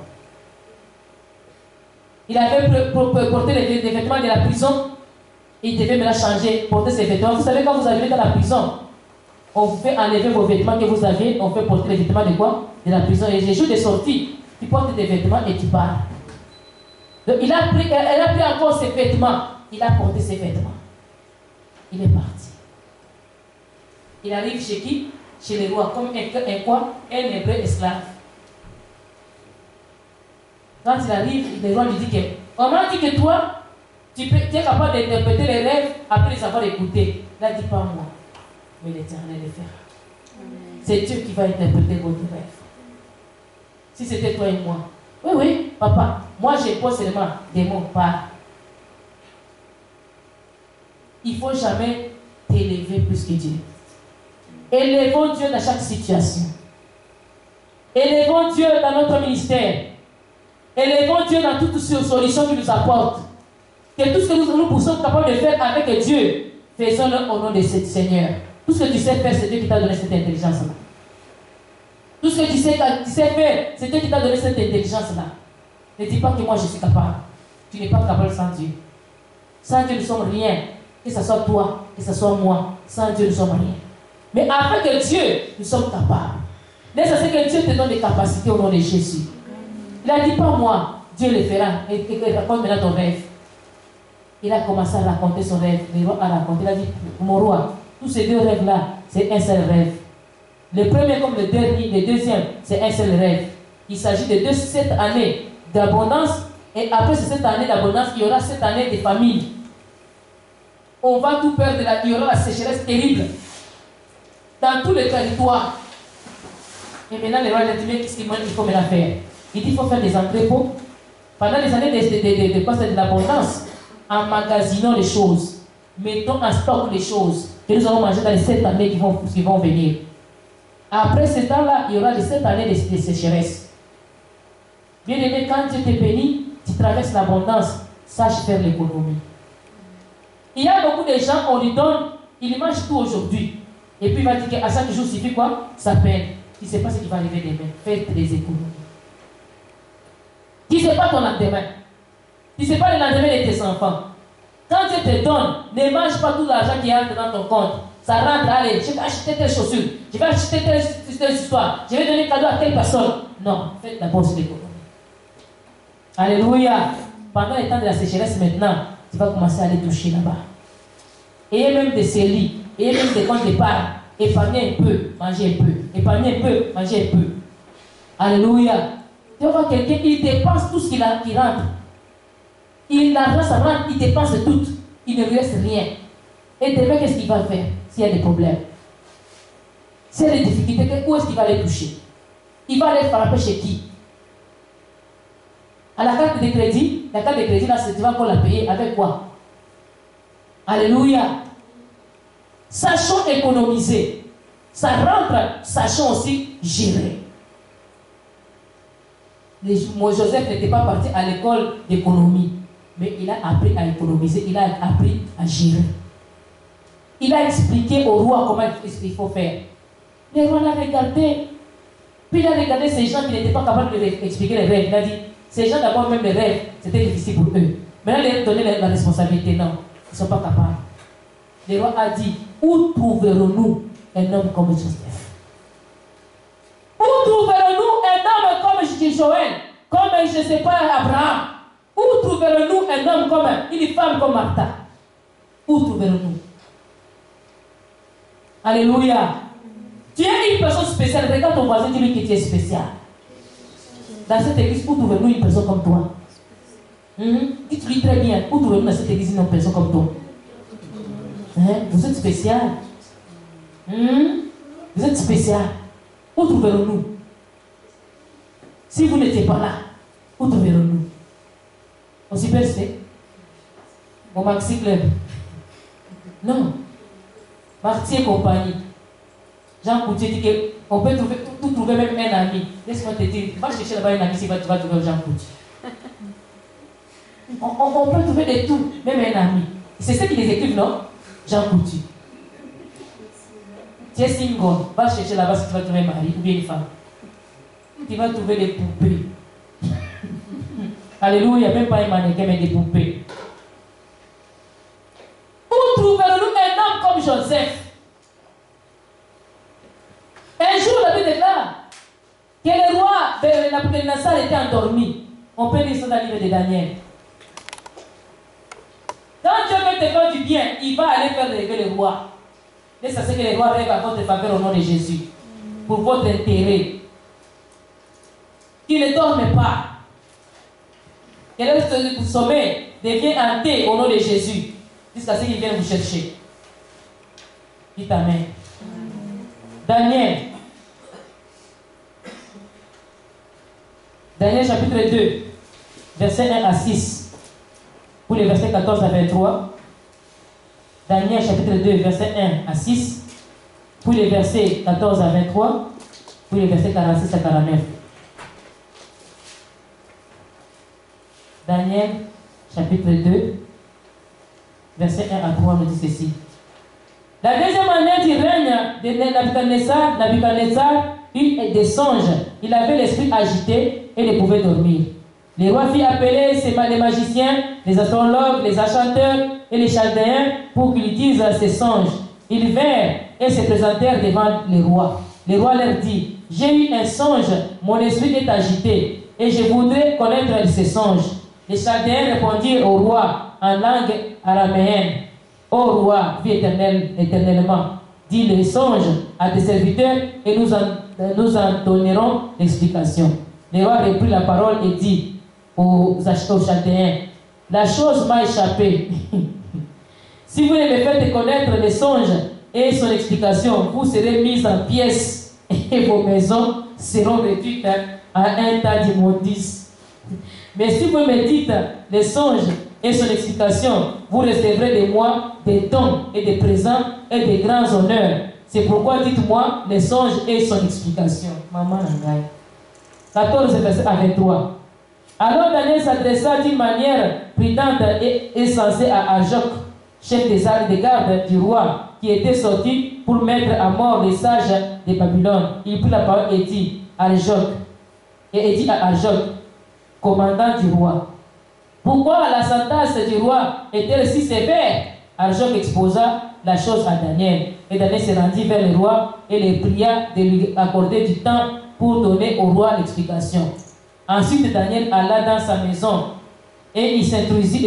Il avait porté les vêtements de la prison. Il devait maintenant changer, porter ses vêtements. Vous savez, quand vous arrivez dans la prison, on vous fait enlever vos vêtements que vous avez, on fait porter les vêtements de quoi? De la prison. Et les jours de sortie, tu portes des vêtements et tu pars. Donc elle a pris encore ses vêtements. Il a porté ses vêtements. Il est parti. Il arrive chez qui? Chez le roi, comme un quoi? Un hébreu esclave. Quand il arrive, le roi lui dit que, on m'a dit que toi, tu es capable d'interpréter les rêves après les avoir écoutés. Il n'a dit pas moi, mais l'Éternel le fera. C'est Dieu qui va interpréter votre rêve. Si c'était toi et moi. Oui, oui, papa, moi je pose seulement des mots, pas. Il ne faut jamais t'élever plus que Dieu. Élevons Dieu dans chaque situation. Élevons Dieu dans notre ministère. Élevons Dieu dans toutes ces solutions qu'il nous apporte. Que tout ce que nous sommes capables de faire avec Dieu, faisons-le au nom de ce Seigneur. Tout ce que tu sais faire, c'est Dieu qui t'a donné cette intelligence-là. Tout ce que tu sais faire, c'est Dieu qui t'a donné cette intelligence-là. Ne dis pas que moi je suis capable. Tu n'es pas capable sans Dieu. Sans Dieu, nous ne sommes rien. Que ce soit toi, que ce soit moi. Sans Dieu, nous ne sommes rien. Mais avec Dieu, nous sommes capables. Laisse à ce que Dieu te donne des capacités au nom de Jésus. Il a dit pas moi, Dieu le fera. Et raconte maintenant ton rêve. Il a commencé à raconter son rêve. Le roi a raconté. Il a dit, mon roi, tous ces deux rêves-là, c'est un seul rêve. Le premier comme le dernier, le deuxième, c'est un seul rêve. Il s'agit de 7 années d'abondance. Et après ces 7 années d'abondance, il y aura 7 années de famine. On va tout perdre. Il y aura la sécheresse terrible dans tout le territoire. Et maintenant, le roi a dit, mais qu'est-ce qu'il faut maintenant faire? Il dit, il faut faire des entrepôts. Pendant les années de l'abondance, emmagasinons les choses. Mettons en stock les choses que nous allons manger dans les 7 années qui vont venir. Après ce temps-là, il y aura les 7 années de sécheresse. Bien aimé, quand Dieu te bénit, tu traverses l'abondance, sache faire l'économie. Il y a beaucoup de gens, on lui donne, il mange tout aujourd'hui. Et puis il va dire qu'à chaque jour suffit quoi? Sa peine. Tu ne sais pas ce qui va arriver demain. Fais des économies. Tu ne sais pas ton lendemain. Tu ne sais pas le lendemain de tes enfants. Quand Dieu te donne, ne mange pas tout l'argent qui entre dans ton compte. Ça rentre, allez, je vais acheter telle chaussure, je vais acheter telle histoire, je vais donner cadeau à telle personne. Non, faites d'abord ce l'économie. Alléluia. Pendant les temps de la sécheresse maintenant, tu vas commencer à aller toucher là-bas. Ayez même des CELI, ayez même des comptes d'épargne. Épargnez un peu, mangez un peu. Épargnez un peu, mangez un peu. Alléluia. Tu vois quelqu'un, il dépense tout ce qui rentre. L'argent, ça rentre, il dépense tout. Il ne lui reste rien. Et demain, qu'est-ce qu'il va faire s'il y a des problèmes? S'il y a des difficultés, où est-ce qu'il va les toucher? Il va aller frapper chez qui? À la carte de crédit, la carte de crédit, là, tu vas encore la payer avec quoi? Alléluia. Sachons économiser. Ça rentre, sachons aussi gérer. Joseph n'était pas parti à l'école d'économie, mais il a appris à économiser, il a appris à gérer. Il a expliqué au roi comment il faut faire. Le roi l'a regardé. Puis il a regardé ces gens qui n'étaient pas capables d'expliquer les rêves. Il a dit, ces gens d'abord, même les rêves, c'était difficile pour eux. Maintenant, il leur donné la responsabilité. Non, ils ne sont pas capables. Le roi a dit, où trouverons-nous un homme comme Joseph? Où trouverons-nous un homme comme Joël, comme je ne sais pas Abraham? Où trouverons-nous un homme comme une femme comme Martha? Où trouverons-nous? Alléluia. Tu es une personne spéciale. Regarde ton voisin, dis-lui que tu es spécial. Dans cette église, où trouvez-nous une personne comme toi? Dites-lui très bien, où trouvez-nous dans cette église une personne comme toi? Vous êtes spécial. Vous êtes spécial. Où trouverons-nous? Si vous n'étiez pas là, où trouverons-nous? Au Super C? Au Maxi Club? Non. Marty et compagnie. Jean Coutier dit qu'on peut tout trouver, même un ami. Laisse-moi te dire, va chercher là-bas un ami si tu vas trouver Jean Coutier. On peut trouver de tout, même un ami. C'est ce qui les écrivent, non? Jean Coutier. Tu es single, va chercher là-bas si tu vas trouver un mari ou bien une femme. Tu vas trouver des poupées. Alléluia, même pas un mannequin, mais des poupées. Où trouverons-nous un homme comme Joseph? Un jour, la Bible déclare que le roi Nabucodonosor était endormi. On peut lire ça dans le livre de Daniel. Quand Dieu veut te faire du bien, il va aller faire rêver le roi. Et ça, c'est que le roi rêve à votre faveur au nom de Jésus. Pour votre intérêt. Qu'il ne dorme pas. Que le sommeil devient hanté au nom de Jésus. Jusqu'à ce qu'il vienne vous chercher. Dites Amen. Daniel. Daniel chapitre 2, versets 1 à 6. Pour les versets 14 à 23. Daniel chapitre 2, versets 1 à 6. Pour les versets 14 à 23. Pour les versets 46 à 49. Daniel chapitre 2, verset 1 à 3 nous dit ceci. La deuxième année du règne de Nabucodonosor eut des songes. Il avait l'esprit agité et ne pouvait dormir. Le roi fit appeler les magiciens, les astrologues, les enchanteurs et les chaldéens pour qu'ils disent ces songes. Ils vinrent et se présentèrent devant le roi. Le roi leur dit, j'ai eu un songe, mon esprit est agité et je voudrais connaître ces songes. Les chaldéens répondirent au roi en langue araméenne. Ô roi, vie éternellement, dis les songes à tes serviteurs et nous en donnerons l'explication. Le roi reprit la parole et dit aux chaldéens, la chose m'a échappé. Si vous ne me faites connaître les songes et son explication, vous serez mis en pièces et vos maisons seront réduites à un tas d'immondices. Mais si vous me dites les songes et son explication, vous recevrez de moi des dons et des présents et des grands honneurs. C'est pourquoi dites-moi les songes et son explication. Maman Nangaï. 14 verset à 23. Alors Daniel s'adressa d'une manière prudente et sensée à Arjoc, chef des armes de garde du roi, qui était sorti pour mettre à mort les sages de Babylone. Il prit la parole et dit à Arjoc, commandant du roi, Pourquoi la sentence du roi est-elle si sévère? Arioc exposa la chose à Daniel. Et Daniel se rendit vers le roi et le pria de lui accorder du temps pour donner au roi l'explication. Ensuite, Daniel alla dans sa maison et il s'introduisit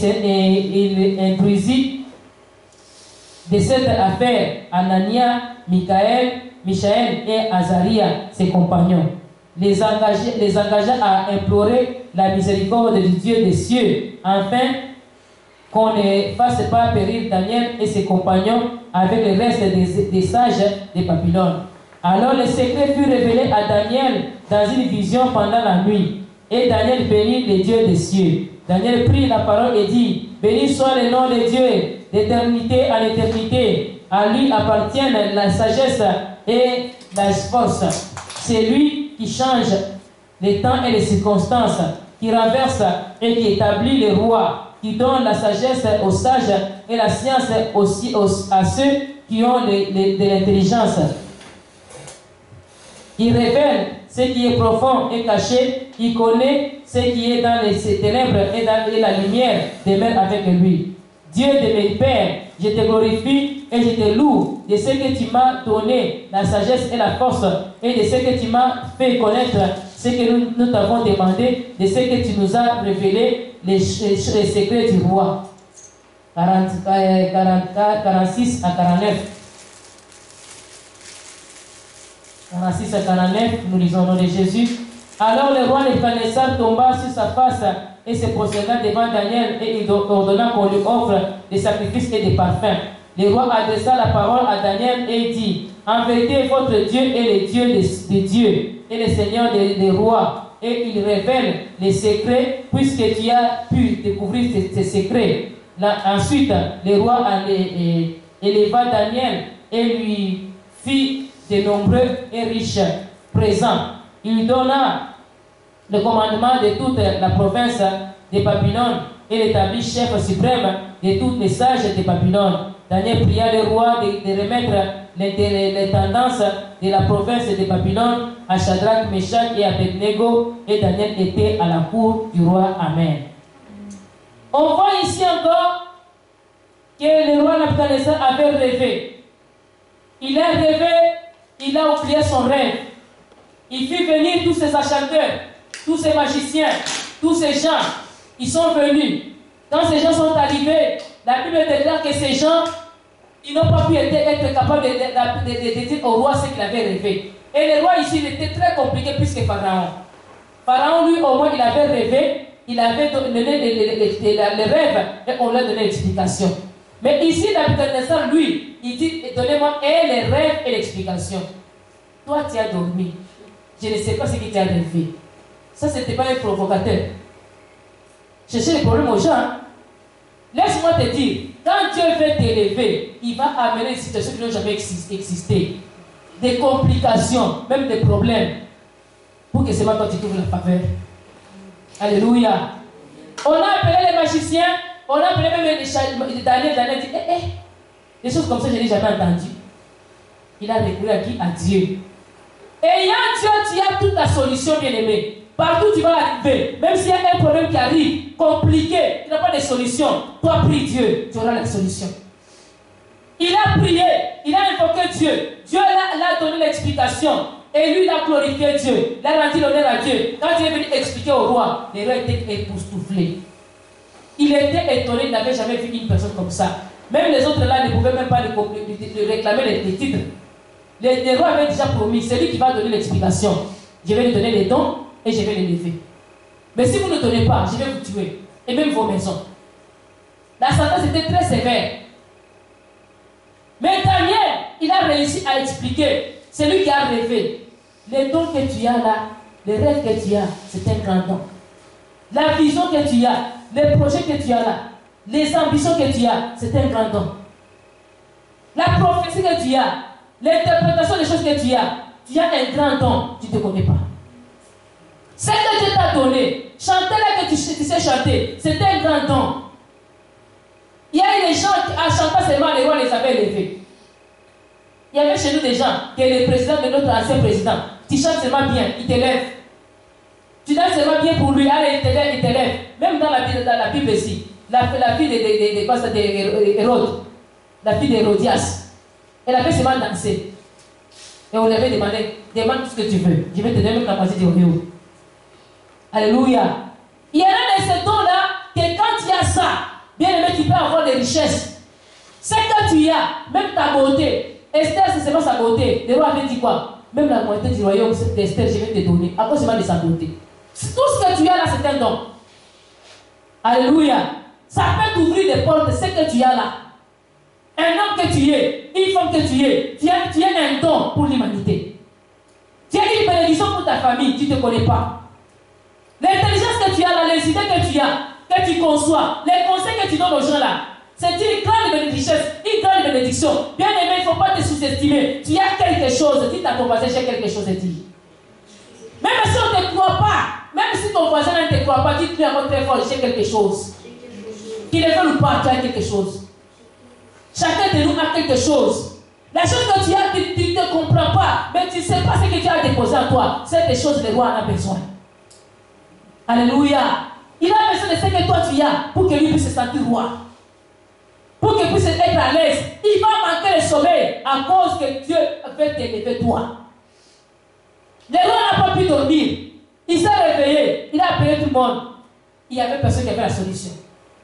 de cette affaire Anania, Michaël et Azaria, ses compagnons. Les engagea à implorer la miséricorde du Dieu des cieux, afin qu'on ne fasse pas périr Daniel et ses compagnons avec le reste des sages de Babylone. Alors le secret fut révélé à Daniel dans une vision pendant la nuit. Et Daniel bénit le Dieu des cieux. Daniel prit la parole et dit: béni soit le nom de Dieu, d'éternité à l'éternité. À lui appartiennent la sagesse et la force. C'est lui qui change les temps et les circonstances, qui renverse et qui établit les rois, qui donne la sagesse aux sages et la science aussi à ceux qui ont de l'intelligence. Il révèle ce qui est profond et caché. Il connaît ce qui est dans les ténèbres et la lumière demeure avec lui. Dieu de mes pères, je te glorifie et je te loue de ce que tu m'as donné, la sagesse et la force, et de ce que tu m'as fait connaître, ce que nous t'avons demandé, de ce que tu nous as révélé, les secrets du roi. 46 à 49. 46 à 49, nous lisons au nom de Jésus. Alors le roi Nebuchadnezzar tomba sur sa face et se prosterna devant Daniel, et il ordonna qu'on lui offre des sacrifices et des parfums. Le roi adressa la parole à Daniel et dit: en vérité, votre Dieu est le Dieu des dieux et le Seigneur des rois, et il révèle les secrets, puisque tu as pu découvrir ces secrets. Là, ensuite, le roi éleva Daniel et lui fit de nombreux et riches présents. Il lui donna le commandement de toute la province de Babylone et l'établit chef suprême de tous les sages de Babylone. Daniel pria le roi de remettre les tendances de la province de Babylone à Shadrach, Meshach et Abednego, et Daniel était à la cour du roi. Amen. On voit ici encore que le roi Nebuchadnezzar avait rêvé. Il a rêvé, il a oublié son rêve. Il fit venir tous ces enchanteurs, tous ces magiciens, tous ces gens. Ils sont venus. Quand ces gens sont arrivés, la Bible déclare que ces gens, ils n'ont pas pu être capables de dire au roi ce qu'il avait rêvé. Et le roi ici, il était très compliqué plus que Pharaon. Pharaon, lui, au moins, il avait rêvé, il avait donné le rêve et on lui a donné l'explication. Mais ici, Nebuchadnezzar, lui, il dit: donnez-moi les rêves et l'explication. Toi, tu as dormi. Je ne sais pas ce qui t'a rêvé. Ça, ce n'était pas un provocateur. Chercher les problèmes aux gens. Hein? Laisse-moi te dire, quand Dieu veut t'élever, il va amener des situations qui n'ont jamais existé. Des complications, même des problèmes. Pour que seulement toi tu trouves la faveur. Alléluia. On a appelé les magiciens, on a appelé même Daniel dit: des choses comme ça, je n'ai jamais entendu. Il a recouru à qui? À Dieu. Ayant Dieu, tu as toute la solution, bien-aimé. Partout tu vas arriver, même s'il y a un problème qui arrive, compliqué, tu n'as pas de solution. Toi, prie Dieu, tu auras la solution. Il a prié, il a invoqué Dieu. Dieu l'a donné l'explication. Et lui, il a glorifié Dieu. Il a rendu l'honneur à Dieu. Quand il est venu expliquer au roi, le roi était époustouflé. Il était étonné, il n'avait jamais vu une personne comme ça. Même les autres là ne pouvaient même pas lui réclamer les titres. Le roi avait déjà promis, c'est lui qui va donner l'explication. Je vais lui donner les dons et je vais les lever. Mais si vous ne donnez pas, je vais vous tuer. Et même vos maisons. La sentence était très sévère. Mais Daniel, il a réussi à expliquer. C'est lui qui a rêvé. Les dons que tu as là, les rêves que tu as, c'est un grand don. La vision que tu as, les projets que tu as là, les ambitions que tu as, c'est un grand don. La prophétie que tu as, l'interprétation des choses que tu as un grand don, tu ne te connais pas. Ce que Dieu t'a donné, chanter là que tu sais chanter, c'est un grand don. Il y a eu des gens qui, en chantant seulement, les rois les avaient élevés. Il y avait chez nous des gens, que le président de notre ancien président, tu chantes seulement bien, il t'élève. Tu danses seulement bien pour lui, allez, il t'élève. même dans la Bible ici, la fille d'Hérode, la fille d'Hérodias, elle avait seulement dansé. Et on lui avait demandé, demande tout ce que tu veux. Je vais te donner même la moitié du royaume. Alléluia. Il y en a de ces dons-là que quand tu as ça, bien aimé, tu peux avoir des richesses. C'est que tu as, même ta beauté. Esther, c'est seulement sa beauté. Le roi avait dit quoi? Même la moitié du royaume d'Esther, je vais te donner. À cause seulement de sa beauté. Tout ce que tu as là, c'est un don. Alléluia. Ça peut t'ouvrir des portes, c'est que tu as là. Un homme que tu es, une femme que tu es, tu as un don pour l'humanité. Tu as une bénédiction pour ta famille, tu ne te connais pas. L'intelligence que tu as là, les idées que tu as, que tu conçois, les conseils que tu donnes aux gens là, c'est une grande bénédiction, une grande bénédiction. Bien aimé, il ne faut pas te sous-estimer. Tu as quelque chose, dis à ton voisin, j'ai quelque chose à dire. Même si on ne te croit pas, même si ton voisin ne te croit pas, dis-lui encore très fort, j'ai quelque chose. Qu'il le veuille ou pas, tu as quelque chose. Chacun de nous a quelque chose. La chose que tu as, tu ne comprends pas, mais tu ne sais pas ce que tu as déposé en toi. C'est des choses que le roi en a besoin. Alléluia. Il a besoin de ce que toi tu as pour que lui puisse se sentir roi. Pour qu'il puisse être à l'aise. Il va manquer le sommeil à cause que Dieu veut t'élever toi. Le roi n'a pas pu dormir. Il s'est réveillé. Il a appelé tout le monde. Il n'y avait personne qui avait la solution.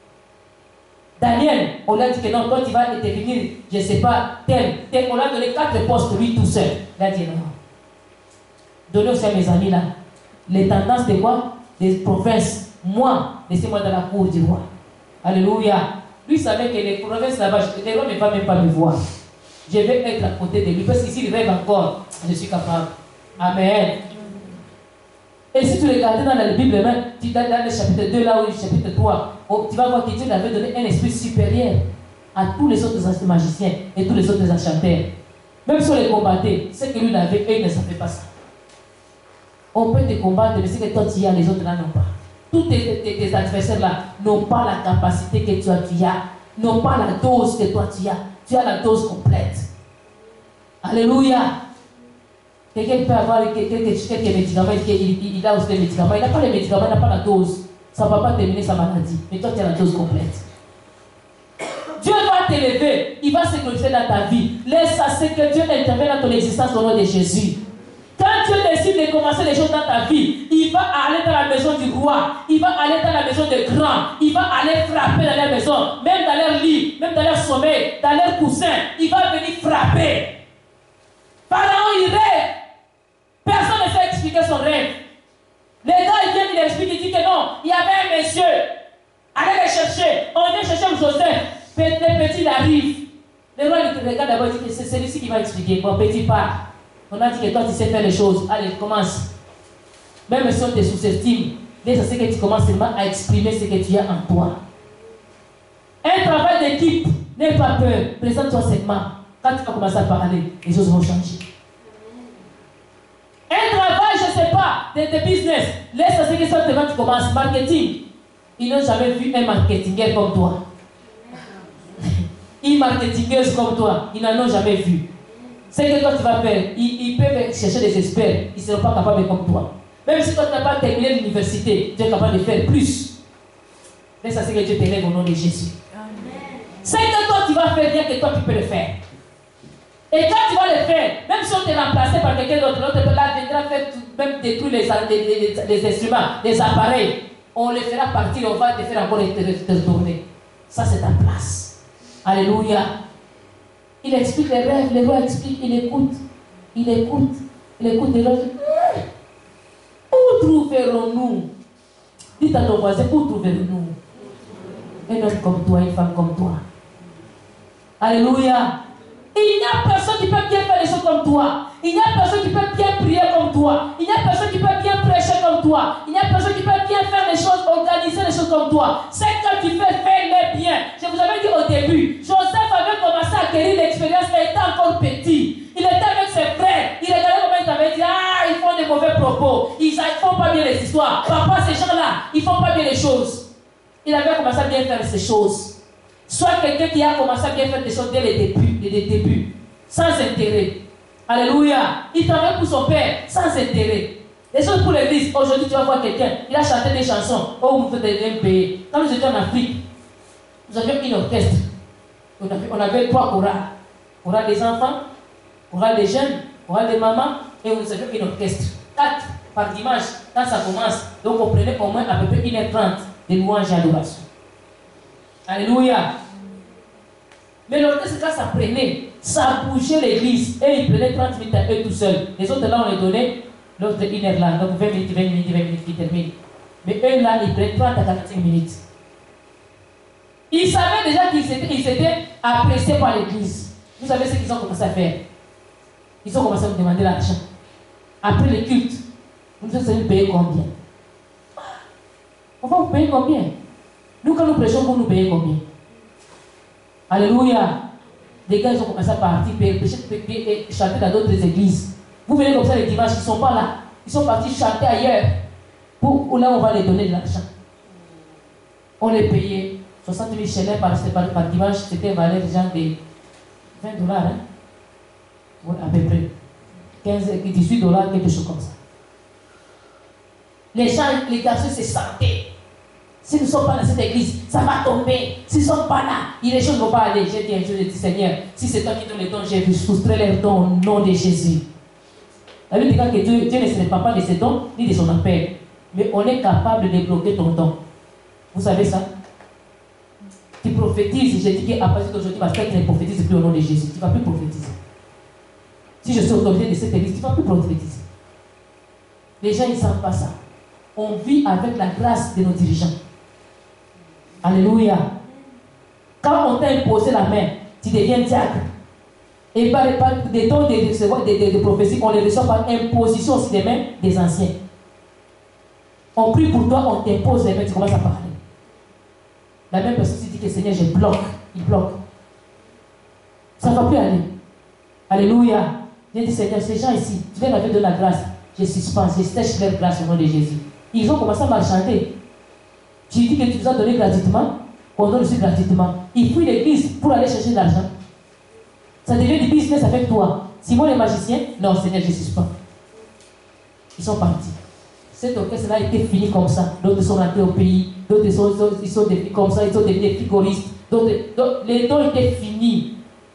Daniel, on lui a dit que non, toi tu vas devenir, je ne sais pas, tel. On lui a donné 4 postes, lui tout seul. Il a dit non. Donnez aussi à mes amis là. Les tendances de quoi? Des provinces. Moi, laissez-moi dans la cour du roi. Alléluia. Lui savait que les provinces là-bas, les rois ne vont même pas me voir. Je vais être à côté de lui. Parce que s'il rêve encore, je suis capable. Amen. Et si tu regardes dans la Bible, même, tu dans le chapitre 2, là où le chapitre 3, tu vas voir que Dieu avait donné un esprit supérieur à tous les autres magiciens et tous les autres enchanteurs. Même si on les combattait, ce que lui avait, eux ne savaient pas ça. On peut te combattre, mais ce que toi tu as, les autres là n'ont pas. Tous tes adversaires là n'ont pas la capacité que tu as, n'ont pas la dose que toi tu as. Tu as la dose complète. Alléluia. Quelqu'un peut avoir quelques médicaments, il a aussi des médicaments, il n'a pas les médicaments, il n'a pas la dose. Ça ne va pas terminer sa maladie. Mais toi, tu as la dose complète. Dieu va t'élever, il va se glorifier dans ta vie. Laisse à ce que Dieu intervienne dans ton existence au nom de Jésus. Quand Dieu décide de commencer les choses dans ta vie, il va aller dans la maison du roi, il va aller dans la maison des grands, il va aller frapper dans leur maison, même dans leur lit, même dans leur sommeil, dans leur coussin, il va venir frapper. Pharaon, il rêve. Personne ne sait expliquer son rêve. Les gars, ils viennent, ils expliquent, ils disent que non, il y avait un monsieur. Allez le chercher. On vient chercher Joseph. Le petit, il arrive. Le roi, il regarde d'abord, il dit que c'est celui-ci qui va expliquer. Mon petit part. On a dit que toi, tu sais faire les choses. Allez, commence. Même si on te sous-estime, laisse ce que tu commences seulement à exprimer ce que tu as en toi. Un travail d'équipe, n'aie pas peur. Présente-toi seulement. Quand tu vas commencer à parler, les choses vont changer. Un travail, je ne sais pas, de business. Laisse ce que ça te va, tu commences. Marketing. Ils n'ont jamais vu un marketingeur comme toi. Une marketingeuse comme toi, ils n'en ont jamais vu. Ce que toi tu vas faire, ils peuvent chercher des experts, ils ne seront pas capables comme toi. Même si toi tu n'as pas terminé l'université, tu es capable de faire plus. Laisse ce que Dieu t'élève au nom de Jésus. Ce que toi tu vas faire, bien que toi tu peux le faire. Et quand tu vas le faire, même si on t'est remplacé par quelqu'un d'autre, l'autre là viendra faire même détruire les instruments, les appareils, on les fera partir, on va te faire encore te retourner. Ça c'est ta place. Alléluia. Il explique les rêves, le roi explique, il écoute. Il écoute. Il écoute et l'autre. Où trouverons-nous? Dites à ton voisin, où trouverons-nous un homme comme toi, une femme comme toi? Alléluia. Il n'y a personne qui peut bien faire les choses comme toi. Il n'y a personne qui peut bien prier comme toi. Il n'y a personne qui peut bien prêcher comme toi. Il n'y a personne qui peut bien faire les choses, organiser les choses comme toi. C'est que tu fais-les bien. Je vous avais dit au début, Joseph avait commencé à acquérir l'expérience, il était encore petit. Il était avec ses frères. Il regardait comment il avait dit, ils font des mauvais propos. Ils ne font pas bien les histoires. Papa, ces gens-là, ils ne font pas bien les choses. Il avait commencé à bien faire ces choses. Soit quelqu'un qui a commencé à bien faire des choses dès les débuts, sans intérêt. Alléluia. Il travaille pour son père, sans intérêt. Les choses pour l'église. Aujourd'hui, tu vas voir quelqu'un, il a chanté des chansons. Oh, vous faites payer. Quand nous étions en Afrique, nous avions une orchestre. On avait 3 chorales. Chorale des enfants, chorale des jeunes, chorale des mamans, et nous avions une orchestre. 4 par dimanche, quand ça commence. Donc on prenait au moins à peu près 1h30 de louanges et adoration. Alléluia. Mais l'orchestre, quand ça prenait, ça bougeait l'église. Et ils prenaient 30 minutes à eux tout seuls. Les autres là, on les donnait, l'autre 1 heure là. Donc 20 minutes, 20 minutes, 20 minutes, ils terminent. Mais eux là, ils prennent 30 à 45 minutes. Ils savaient déjà qu'ils étaient appréciés par l'église. Vous savez ce qu'ils ont commencé à faire? Ils ont commencé à nous demander l'argent. Après le culte, nous allons payer combien? On va vous payer combien? Nous, quand nous prêchons, vous nous payez combien? Alléluia. Les gars, ils ont commencé à partir, prêcher, chanter dans d'autres églises. Vous venez comme ça les dimanches, ils ne sont pas là. Ils sont partis chanter ailleurs. Pour là, on va les donner de l'argent. On les payait 60 000 chelets par dimanche. C'était valeur de genre de $20, hein? Oui, à peu près. 18 $, quelque chose comme ça. Les gens, les garçons se sentaient. Si nous ne sommes pas dans cette église, ça va tomber. S'ils ne sont pas là, les choses ne vont pas aller. J'ai dit un jour, j'ai dit, Seigneur, si c'est toi qui donnes les dons, j'ai frustré les dons au nom de Jésus. La Bible dit que Dieu ne se répand pas de ses dons, ni de son appel. Mais on est capable de débloquer ton don. Vous savez ça? Tu prophétises, j'ai dit qu'à partir d'aujourd'hui, parce que tu ne prophétises plus au nom de Jésus. Tu ne vas plus prophétiser. Si je suis autorisé de cette église, tu ne vas plus prophétiser. Les gens, ils ne savent pas ça. On vit avec la grâce de nos dirigeants. Alléluia. Quand on t'a imposé la main, tu deviens diacre. Et par des dons de prophétie, on les reçoit par imposition aussi des mains des anciens. On prie pour toi, on t'impose les mains, tu commences à parler. La même personne qui dit que Seigneur, je bloque, il bloque. Ça ne va plus aller. Alléluia. J'ai dit Seigneur, ces gens ici, tu viens m'avoir donner la grâce. Je suspends, je sèche leur grâce au nom de Jésus. Ils ont commencé à marchander. Tu dis que tu nous as donné gratuitement, qu'on donne aussi gratuitement. Ils fuient l'église pour aller chercher de l'argent. Ça devient du business avec toi. Si moi les magiciens, non Seigneur, je suspends. Ils sont partis. Cet orchestre-là a été fini comme ça. D'autres sont rentrés au pays, d'autres ils sont devenus comme ça, ils sont devenus frigoristes. Les dons étaient finis.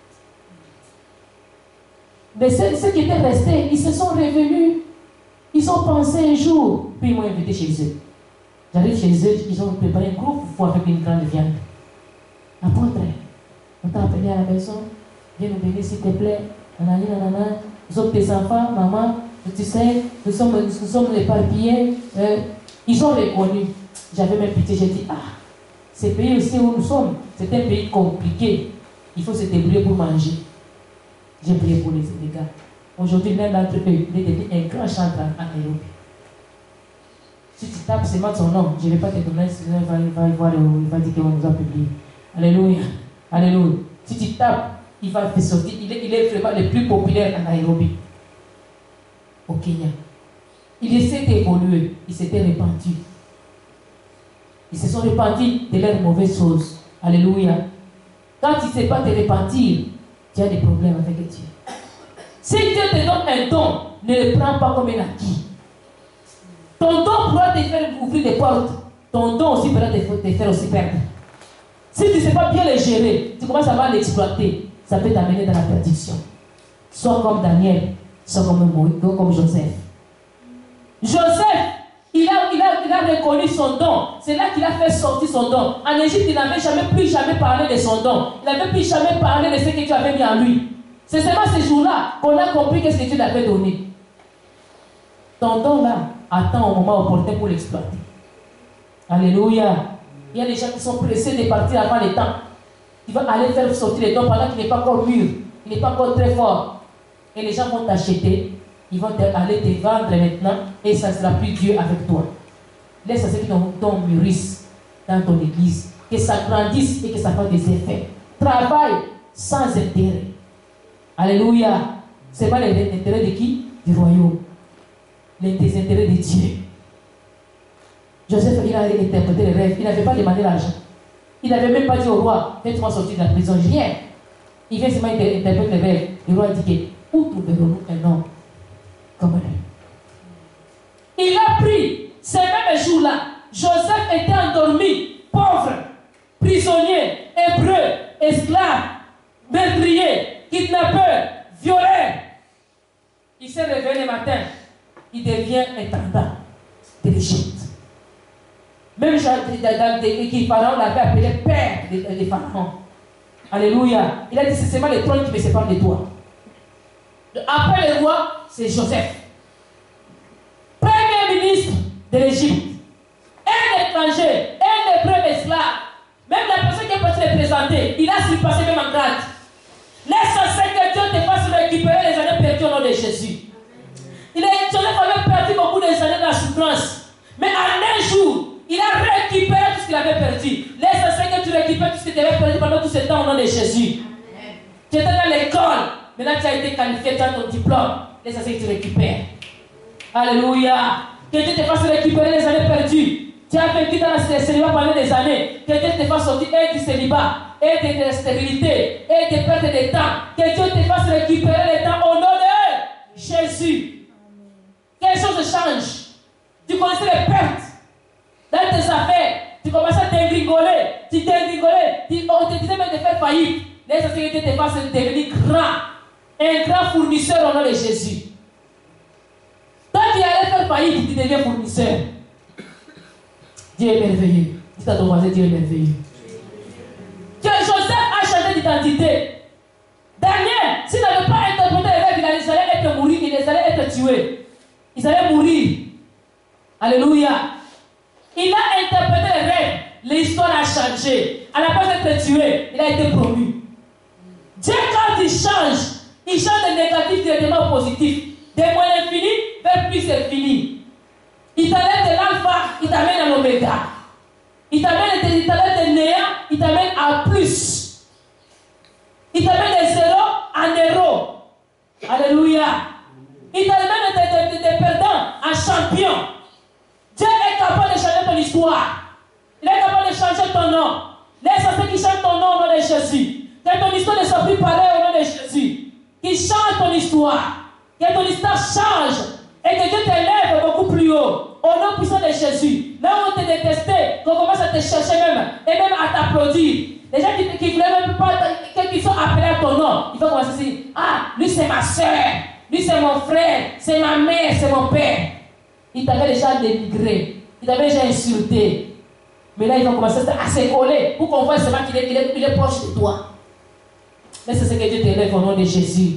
Mais ceux qui étaient restés, ils se sont revenus. Ils ont pensé un jour, puis ils m'ont invité chez eux. J'arrive chez eux, ils ont préparé un gros foufou avec une grande viande. Apôtre, on t'a appelé à la maison, viens nous bénir s'il te plaît. Nanani, nanana. Nous sommes tes enfants, maman, tu sais, nous sommes éparpillés. Ils ont reconnu. J'avais même pitié, j'ai dit, ce pays aussi où nous sommes, c'est un pays compliqué. Il faut se débrouiller pour manger. J'ai prié pour les gars. Aujourd'hui, l'un d'entre eux, il est devenu un grand chanteur à Nairobi. Si tu tapes seulement son nom, je ne vais pas te donner, sinon il va dire qu'on nous a publié. Alléluia. Alléluia. Si tu tapes, il va te sortir. Il est vraiment le plus populaire à Nairobi, au Kenya. Il essaie d'évoluer. Il s'était repenti. Ils se sont repentis de leurs mauvaises choses. Alléluia. Quand tu ne sais pas te repentir, tu as des problèmes avec Dieu. Si Dieu te donne un don, ne le prends pas comme un acquis. Ton don pourra te faire ouvrir des portes. Ton don aussi pourra te faire aussi perdre. Si tu ne sais pas bien le gérer, tu commences à mal l'exploiter, ça peut t'amener dans la perdition. Sois comme Daniel, sois comme Joseph. Joseph, il a reconnu son don. C'est là qu'il a fait sortir son don. En Égypte, il n'avait plus jamais parlé de son don. Il n'avait plus jamais parlé de ce que tu avais mis en lui. C'est seulement ces jours-là qu'on a compris ce que Dieu t'avait donné. Ton don là, attends au moment opportun pour l'exploiter. Alléluia. Il y a des gens qui sont pressés de partir avant le temps. Ils vont aller faire sortir les dons pendant qu'il n'est pas encore mûr. Il n'est pas encore très fort. Et les gens vont t'acheter. Ils vont aller te vendre maintenant. Et ça ne sera plus Dieu avec toi. Laisse à ceux qui ton don mûrisse dans ton église. Que ça grandisse et que ça fasse des effets. Travaille sans intérêt. Alléluia. Ce n'est pas l'intérêt de qui? Du royaume. Les intérêts de Dieu. Joseph, il a interprété les rêves. Il n'avait pas demandé l'argent. Il n'avait même pas dit au roi, faites-moi sortir de la prison. Rien. Il vient seulement interpréter les rêves. Le roi dit que, où trouverons-nous un homme comme lui? s'est réveillé le matin, il devient intendant de l'Égypte. Même qui Pharaon l'avait appelé père de Pharaon. Alléluia. Il a dit c'est seulement le trône qui me sépare de toi. Après le roi, c'est Joseph. Premier ministre de l'Égypte. Un étranger, un hébreu esclave. Même la personne qui est partie le présenter, il a surpassé même en grade. L'essentiel que Dieu te fasse récupérer les années perdues au nom de Jésus. Joseph avait perdu beaucoup des années de la souffrance. Mais en un jour, il a récupéré tout ce qu'il avait perdu. L'essentiel que tu récupères tout ce que tu avais perdu pendant tout ce temps au nom de Jésus. Tu étais dans l'école. Maintenant tu as été qualifié, tu as ton diplôme. L'essentiel que tu récupères. Alléluia. Que Dieu te fasse récupérer les années perdues. Tu as vécu dans le célibat pendant des années. Que Dieu te fasse sortir et du célibat, et de la stérilité, et de perte de temps. Que Dieu te fasse récupérer le temps au nom de Jésus. Quelque chose change. Tu connaissais les pertes dans tes affaires. Tu commençais à t'ingrigoler. Tu t'ingringolais. On te disait même de faire faillite. L'essentiel que Dieu te fasse devenir grand. Un grand fournisseur au nom de Jésus. Tant qu'il allait faire faillite, tu deviens fournisseur. Dieu est merveilleux. Dis à ton voisin, Dieu est merveilleux. Joseph a changé d'identité. Daniel, s'il n'avait pas interprété les rêves, ils allaient être mourir, ils allaient être tués. Ils allaient mourir. Alléluia. Il a interprété les rêves. L'histoire a changé. À la place d'être tué, il a été promu. Dieu, quand il change de négatif directement au positif. De moins l'infini vers plus infini. Il t'enlève de l'alpha, il t'amène à l'oméga. Il t'enlève de néant, il t'amène à plus. Il t'amène de zéro en héros. Alléluia. Il t'amène de perdant en champion. Dieu est capable de changer ton histoire. Il est capable de changer ton nom. Laisse qui change ton nom au nom de Jésus. Que ton histoire ne soit plus pareille au nom de Jésus. Qu'il change ton histoire. Que ton histoire change. Et que Dieu t'élève beaucoup plus haut. Au nom puissant de Jésus. Là où on te détestait, qu'on commence à te chercher même. Et même à t'applaudir. Les gens qui ne voulaient même pas, qui sont appelés à ton nom. Il faut commencer à dire, ah, lui c'est ma soeur. Lui c'est mon frère. C'est ma mère, c'est mon père. Il t'avait déjà dénigré. Il t'avait déjà insulté. Mais là, il va commencer à se coller pour qu'on voit seulement qu'il est proche de toi. Mais c'est ce que Dieu t'élève au nom de Jésus.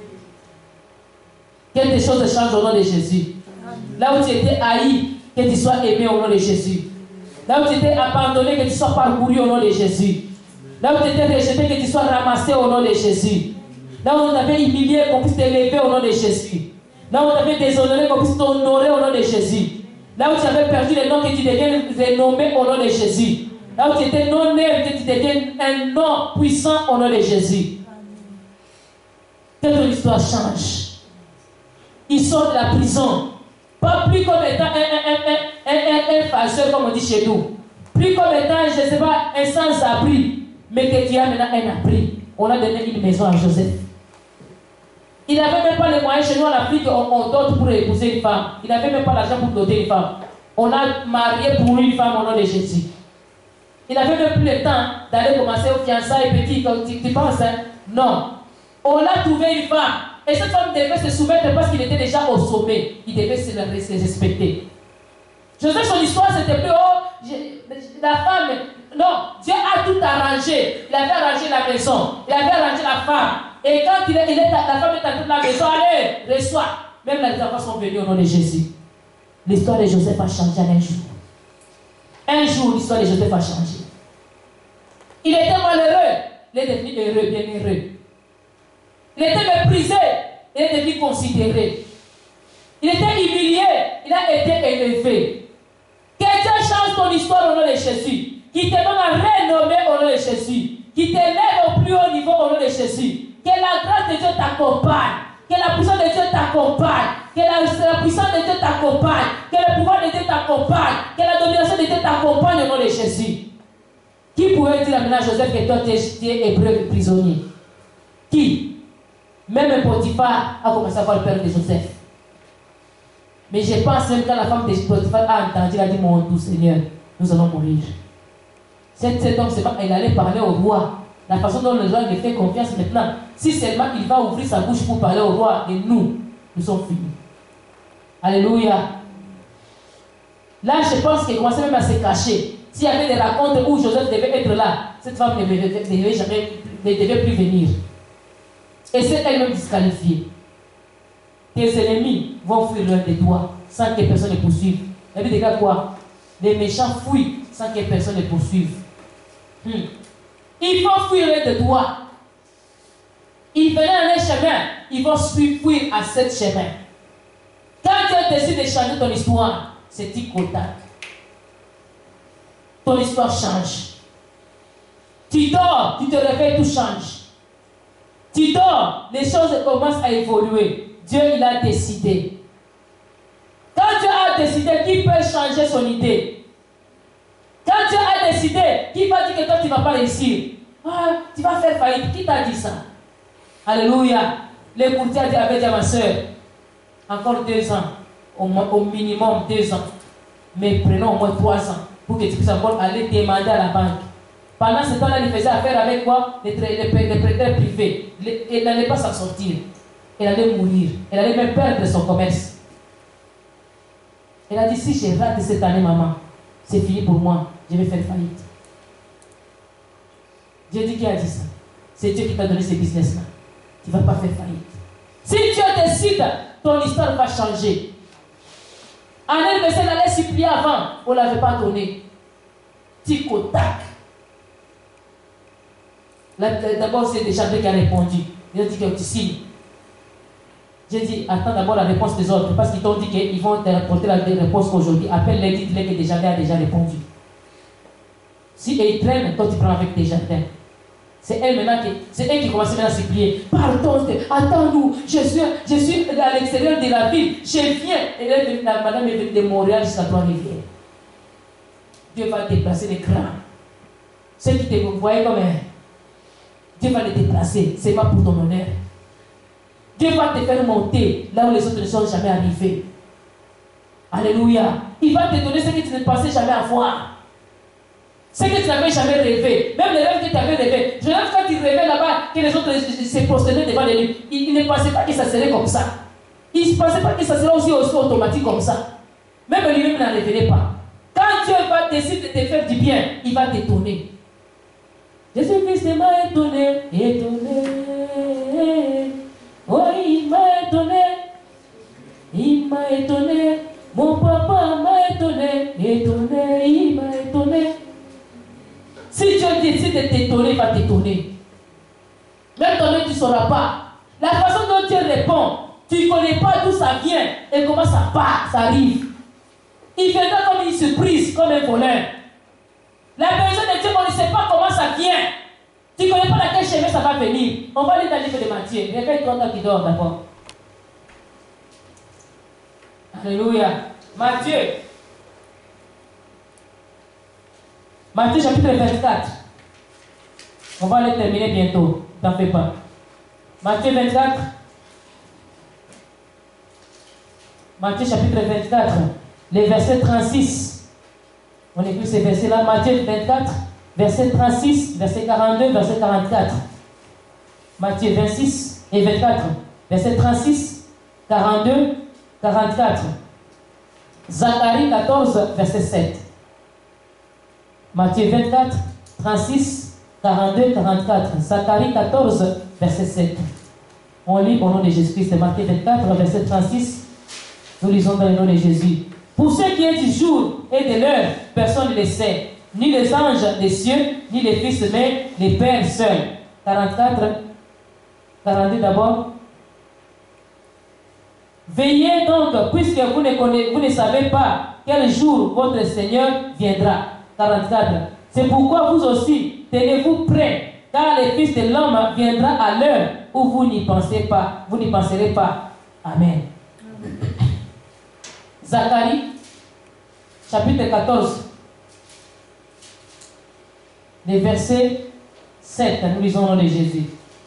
Que des choses changent au nom de Jésus. Là où tu étais haï, que tu sois aimé au nom de Jésus. Là où tu étais abandonné, que tu sois parcouru au nom de Jésus. Là où tu étais rejeté, que tu sois ramassé au nom de Jésus. Là où on t'avait humilié, qu'on puisse t'élever au nom de Jésus. Là où on t'avait déshonoré, qu'on puisse t'honorer au nom de Jésus. Là où tu avais perdu le nom, que tu deviennes renommé au nom de Jésus. Là où tu étais non-né, que tu deviennes un nom puissant au nom de Jésus. Que ton histoire change. Il sort de la prison. Pas plus comme étant un farceur, comme on dit chez nous. Plus comme étant, je ne sais pas, un sans-abri. Mais que tu as maintenant un abri. On a donné une maison à Joseph. Il n'avait même pas les moyens chez nous en Afrique, on dote pour épouser une femme. Il n'avait même pas l'argent pour doter une femme. On a marié pour une femme au nom de Jésus. Il n'avait même plus le temps d'aller commencer au fiançailles petit, comme tu penses, hein? Non. On a trouvé une femme. Et cette femme devait se soumettre parce qu'il était déjà au sommet. Il devait se respecter. Joseph, son histoire, c'était plus, la femme, non, Dieu a tout arrangé. Il avait arrangé la maison. Il avait arrangé la femme. Et quand la femme est entrée dans la maison, allez, reçois. Même les enfants sont venus au nom de Jésus. L'histoire de Joseph a changé en un jour. Un jour, l'histoire de Joseph a changé. Il était malheureux. Il est devenu heureux, bien heureux. Il était méprisé. Il est devenu considéré. Il était humilié. Il a été élevé. Que Dieu change ton histoire au nom de Jésus. Qui te donne à renommer au nom de Jésus. Qui t'élève au plus haut niveau au nom de Jésus. Que la grâce de Dieu t'accompagne. Que la puissance de Dieu t'accompagne. Que la puissance de Dieu t'accompagne. Que le pouvoir de Dieu t'accompagne. Que la domination de Dieu t'accompagne au nom de Jésus. Qui pouvait dire maintenant à Joseph que toi tu es hébreu et prisonnier? Qui? Même Potiphar a commencé à voir le père de Joseph. Mais je pense même quand la femme de Potiphar a entendu, elle a dit, mon doux Seigneur, nous allons mourir. Cet homme, elle allait parler au roi. La façon dont le roi lui fait confiance maintenant, si seulement il va ouvrir sa bouche pour parler au roi de nous, nous sommes finis. Alléluia. Là, je pense qu'il commençait même à se cacher. S'il y avait des racontes où Joseph devait être là, cette femme ne devait plus venir. Et c'est elle-même disqualifiée. Tes ennemis vont fuir loin de toi sans que personne ne poursuive. Et puis, regarde quoi? Les méchants fuient sans que personne ne poursuive. Ils vont fuir loin de toi. Ils venaient dans un chemin, ils vont fuir à ce chemin. Quand Dieu décide de changer ton histoire, c'est tic-au-tac. Ton histoire change. Tu dors, tu te réveilles, tout change. Tu dors, les choses commencent à évoluer. Dieu, il a décidé. Quand Dieu a décidé, qui peut changer son idée? Quand Dieu a décidé, qui va dire que toi, tu ne vas pas réussir? Ah, tu vas faire faillite. Qui t'a dit ça? Alléluia. Les courtiers avaient dit à ma soeur, encore 2 ans, au minimum 2 ans. Mais prenons au moins 3 ans pour que tu puisses encore aller demander à la banque. Pendant ce temps-là, il faisait affaire avec quoi? Les prêteurs privés. Il n'allait pas s'en sortir. Elle allait mourir. Elle allait même perdre son commerce. Elle a dit, si je rate cette année, maman, c'est fini pour moi. Je vais faire faillite. Dieu dit qui a dit ça? C'est Dieu qui t'a donné ce business-là. Tu ne vas pas faire faillite. Si Dieu décide, ton histoire va changer. Annelle Bessel allait supplier avant. On ne l'avait pas donné. Tic-au-tac. D'abord, c'est déjà Dieu qui a répondu. Il a dit que tu signes. J'ai dit, attends d'abord la réponse des autres, parce qu'ils t'ont dit qu'ils vont te rapporter la réponse aujourd'hui. Appelle-les, dites-les que Desjardins a déjà répondu. Si ils traînent, toi tu prends avec Desjardins. C'est elle maintenant qui commence à supplier. Pardon, attends-nous, je suis à l'extérieur de la ville, je viens. Et la madame est venue de Montréal jusqu'à Trois-Rivières. Dieu va déplacer les crânes. Ceux qui te voyaient comme un. Dieu va les déplacer, c'est pas pour ton honneur. Dieu va te faire monter là où les autres ne sont jamais arrivés. Alléluia. Il va te donner ce que tu ne pensais jamais avoir. Ce que tu n'avais jamais rêvé. Même les rêves que tu avais rêvés. Je rêve quand tu rêvais là-bas que les autres se prosternaient devant les livres. Ils ne pensaient pas que ça serait comme ça. Ils ne pensaient pas que ça serait aussi automatique comme ça. Même lui-même n'en revenait pas. Quand Dieu va décider de te faire du bien, il va t'étonner. Jésus-Christ m'a étonné, étonné. Oh, il m'a étonné. Il m'a étonné. Mon papa m'a étonné, étonné, il m'a étonné. Si Dieu décide de t'étonner, il va t'étonner. Même toi-même, tu ne sauras pas. La façon dont Dieu répond, tu ne connais pas d'où ça vient et comment ça part, ça arrive. Il viendra comme une surprise, comme un voleur. La personne de Dieu, on ne sait pas comment ça vient. Tu ne connais pas dans quel chemin ça va venir. On va lire dans le livre de Matthieu. Réveille-toi quand tu dors d'abord. Alléluia. Matthieu. Matthieu chapitre 24. On va le terminer bientôt. T'en fais pas. Matthieu 24. Matthieu chapitre 24. Les versets 36. On écrit ces versets-là. Matthieu 24. Verset 36, verset 42, verset 44. Matthieu 26 et 24. Verset 36, 42, 44. Zacharie 14, verset 7. Matthieu 24, 36, 42, 44. Zacharie 14, verset 7. On lit au nom de Jésus-Christ. Matthieu 24, verset 36. Nous lisons dans le nom de Jésus. Pour ce qui est du jour et de l'heure, personne ne le sait. Ni les anges des cieux, ni les fils, mais les pères seuls. 44, 42 d'abord. Veillez donc, puisque vous ne savez pas quel jour votre Seigneur viendra. 44. C'est pourquoi vous aussi, tenez-vous prêts, car le Fils de l'homme viendra à l'heure où vous n'y pensez pas. Vous n'y penserez pas. Amen. Zacharie, chapitre 14. Les versets 7, nous lisons au nom de Jésus.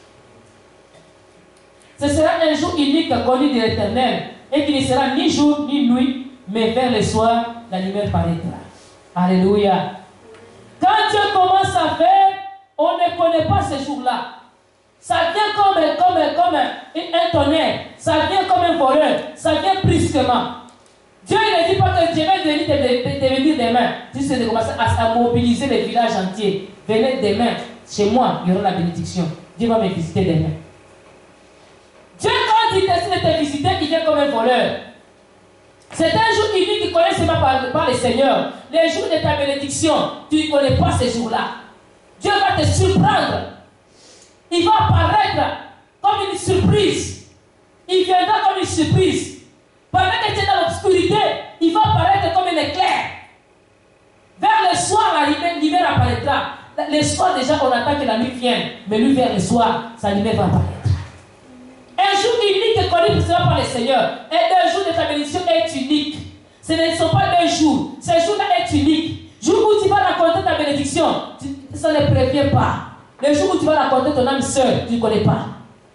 Ce sera un jour unique connu de l'Éternel, et qui ne sera ni jour ni nuit, mais vers le soir, la lumière paraîtra. Alléluia. Quand Dieu commence à faire, on ne connaît pas ce jour-là. Ça vient comme un tonnerre, ça vient comme un voleur, ça vient brusquement. Dieu ne dit pas que Dieu va venir demain. Dieu c'est de commencer à mobiliser les villages entiers. Venez demain, chez moi, il y aura la bénédiction. Dieu va me visiter demain. Dieu, quand il décide de te visiter, il vient comme un voleur. C'est un jour unique qu'il connaît seulement par le Seigneur. Les jours de ta bénédiction, tu ne connais pas ces jours-là. Dieu va te surprendre. Il va apparaître comme une surprise. Il viendra comme une surprise. Pendant que tu es dans l'obscurité, il va apparaître comme un éclair. Vers le soir, la lumière apparaîtra. Le soir, déjà, on attend que la nuit vienne. Mais lui, vers le soir, sa lumière va apparaître. Un jour unique connu par le Seigneur. Et le jour de ta bénédiction est unique. Ce ne sont pas 2 jours. Ce jour-là est unique. Le jour où tu vas raconter ta bénédiction, ça ne prévient pas. Le jour où tu vas raconter ton âme sœur, tu ne connais pas.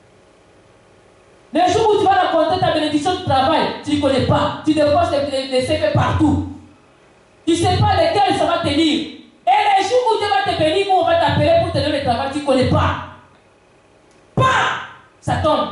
Le jour où tu vas raconter ta bénédiction de travail, tu ne connais pas. Tu déposes les CV partout. Tu ne sais pas lesquels ça va tenir. Et les jours où Dieu va te bénir, où on va t'appeler pour te donner le travail, tu ne connais pas. Ça tombe.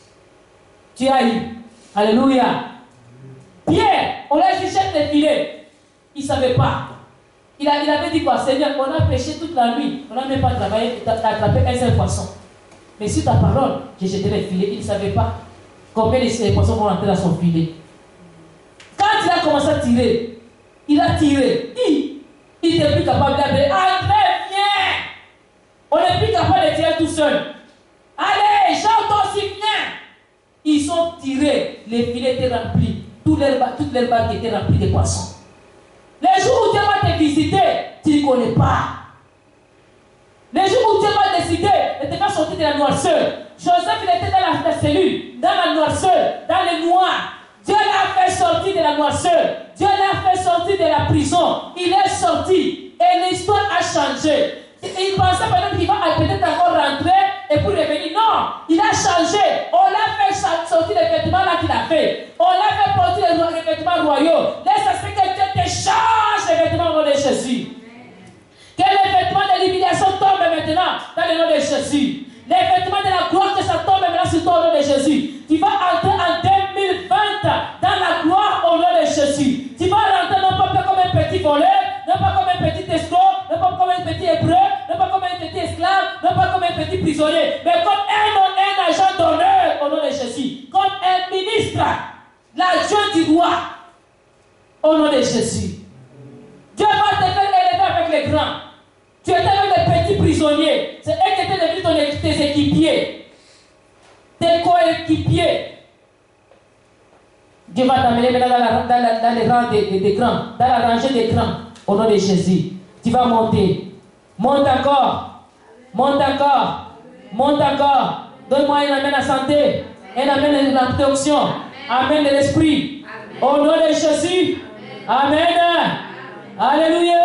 Tu as eu. Alléluia. Pierre, on l'a dit chef de filet. Il ne savait pas. Il avait dit quoi? Seigneur, on a péché toute la nuit. On n'a même pas travaillé, attrapé un seul poisson. Mais sur ta parole, j'ai jeté les filets. Il ne savait pas combien les poissons vont rentrer dans son filet. Quand il a commencé à tirer, il a tiré. Il n'était plus capable d'appeler. André, viens! On n'est plus capable de tirer tout seul. Allez, Jean, toi aussi, viens! Ils sont tirés. Les filets étaient remplis. Toutes les barques étaient remplies de poissons. Les jours où Dieu va te visiter, tu ne connais pas. Les jours où Dieu va décider de te faire sortir de la noirceur. Joseph, il était dans la cellule, dans la noirceur, dans le noir. Dieu l'a fait sortir de la noirceur. Dieu l'a fait sortir de la prison. Il est sorti et l'histoire a changé. Il pensait peut-être qu'il va peut-être encore rentrer et pour revenir. Non, il a changé. On l'a fait sortir les vêtements là qu'il a fait. On l'a fait porter les vêtements royaux. Laisse ce que Dieu te change les vêtements au nom de Jésus. Que les vêtements de l'humiliation tombent maintenant dans le nom de Jésus. Les vêtements de la gloire, que ça tombe maintenant sur toi au nom de Jésus. Tu vas entrer en 2020 dans la gloire au nom de Jésus. Tu vas rentrer non pas comme un petit voleur, non pas comme un petit escroc, non pas comme un petit hébreu, non pas comme un petit esclave, non pas comme un petit prisonnier, mais comme un agent d'honneur au nom de Jésus. Comme un ministre, l'adjoint du roi au nom de Jésus. Dieu va te faire élever avec les grands. Tu étais avec les petits prisonniers. C'est eux qui étaient devenus tes équipiers. Tes coéquipiers. Dieu va t'amener maintenant dans les rangs des grands. Dans la rangée des grands. Au nom de Jésus. Tu vas monter. Monte encore. Monte encore. Monte encore. Donne-moi un amen à santé. Un amen de l'onction. Amen de l'esprit. Au nom de Jésus. Amen. Alléluia.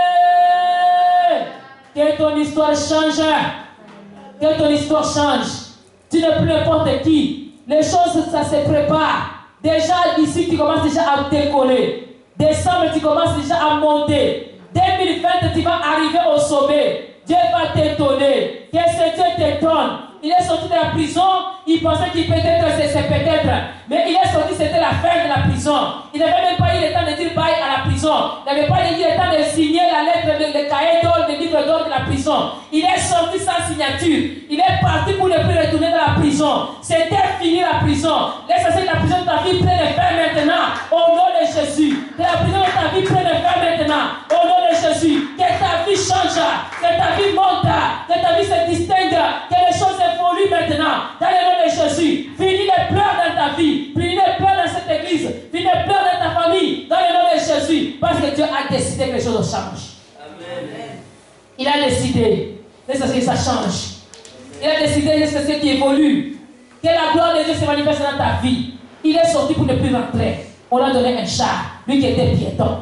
Que ton histoire change. Que ton histoire change. Tu n'es plus n'importe qui. Les choses, ça se prépare. Déjà ici, tu commences déjà à décoller. Décembre, tu commences déjà à monter. 2020, tu vas arriver au sommet. Dieu va t'étonner. Que ce Dieu t'étonne. Il est sorti de la prison. Il pensait qu'il peut-être, c'est peut-être. Mais il est sorti, c'était la fin de la prison. Il n'avait même pas eu le temps de dire bye à la prison. Il n'avait pas eu le temps de signer la lettre, le cahier d'or, le livre d'or de la prison. Il est sorti sans signature. Il est parti pour ne plus retourner dans la prison. C'était fini la prison. Laisse la prison de ta vie prenne fin maintenant. Au nom de Jésus. Que la prison de ta vie prenne fin maintenant. Au nom de Jésus. Que ta vie change. Que ta vie monte. Que ta vie se distingue. Que les choses évoluent maintenant. Dans le nom de Jésus. Finis les pleurs dans ta vie. Finis les pleurs dans cette église. Finis les pleurs dans ta famille. Dans le nom de Jésus. Parce que Dieu a décidé que les choses changent. Amen. Il a décidé. C'est ce que ça change. Il a décidé que c'est ce qui évolue. Que la gloire de Dieu se manifeste dans ta vie. Il est sorti pour ne plus rentrer. On a donné un char. Lui qui était piéton.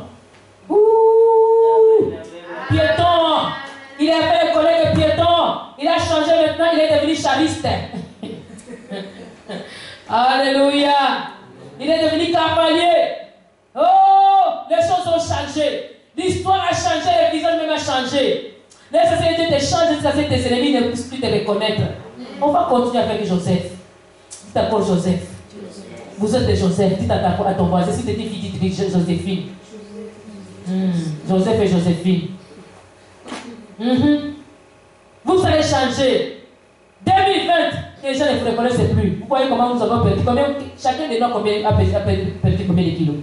Ouh! Piéton. Il a fait le collègue piéton. Il a changé maintenant. Il est devenu chariste. Alléluia. Il est devenu cavalier. Oh, les choses ont changé. L'histoire a changé, le visage même a changé. Les sociétés te changent, tes ennemis ne puissent plus te reconnaître. On va continuer avec Joseph. C'est encore Joseph. Vous êtes des Joseph. Dites à ton voisin, si tu es une fille, dis Joséphine. Joseph et Joséphine. Vous allez changer. 2020, les gens ne vous reconnaissent plus. Vous voyez comment nous avons perdu. Chacun de nous a perdu combien de kilos?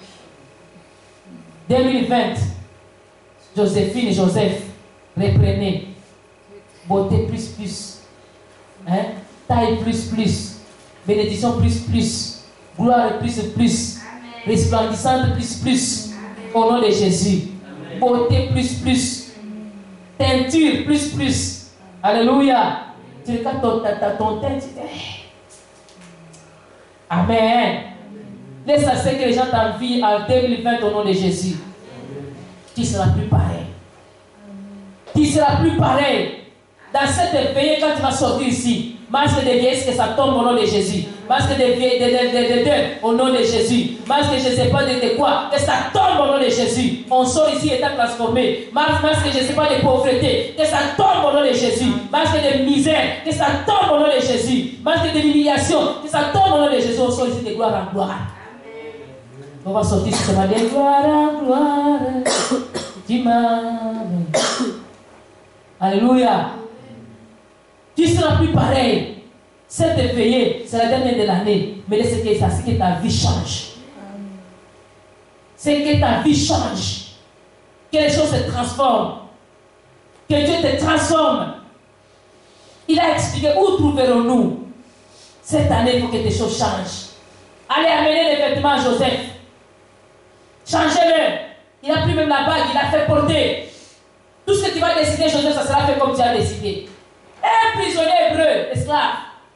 2020, Joséphine et Joseph, reprenez. Beauté plus. Hein? Taille plus. Bénédiction plus. Gloire plus. Resplendissante plus. Au nom de Jésus. Amen. Beauté plus. Teinture plus. Alléluia. Tu regardes ton teint, tu dis Amen. Laisse à ce que les gens t'envient en 2020 au nom de Jésus. Tu ne seras plus pareil. Tu ne seras plus pareil. Dans cette veillée, quand tu vas sortir ici, masque de vieillesse, que ça tombe au nom de Jésus. Masque de deuil au nom de Jésus. Masque je ne sais pas de quoi, que ça tombe au nom de Jésus. On sort ici étant transformé. Masque je ne sais pas de pauvreté, que ça tombe au nom de Jésus. Masque de misère, que ça tombe au nom de Jésus. Masque de l'humiliation, que ça tombe au nom de Jésus. On sort ici de gloire en gloire. On va sortir ce matin de gloire en gloire. Tu m'aimes. Alléluia. Tu ne seras plus pareil. Cette veillée, c'est la dernière de l'année. Mais c'est que ta vie change. C'est que ta vie change. Que les choses se transforment. Que Dieu te transforme. Il a expliqué où trouverons-nous. Cette année, il faut que tes choses changent. Allez amener les vêtements à Joseph. Changez-le. Il a pris même la bague, il a fait porter. Tout ce que tu vas décider, Joseph, ça sera fait comme tu as décidé. Un prisonnier hébreu, esclave.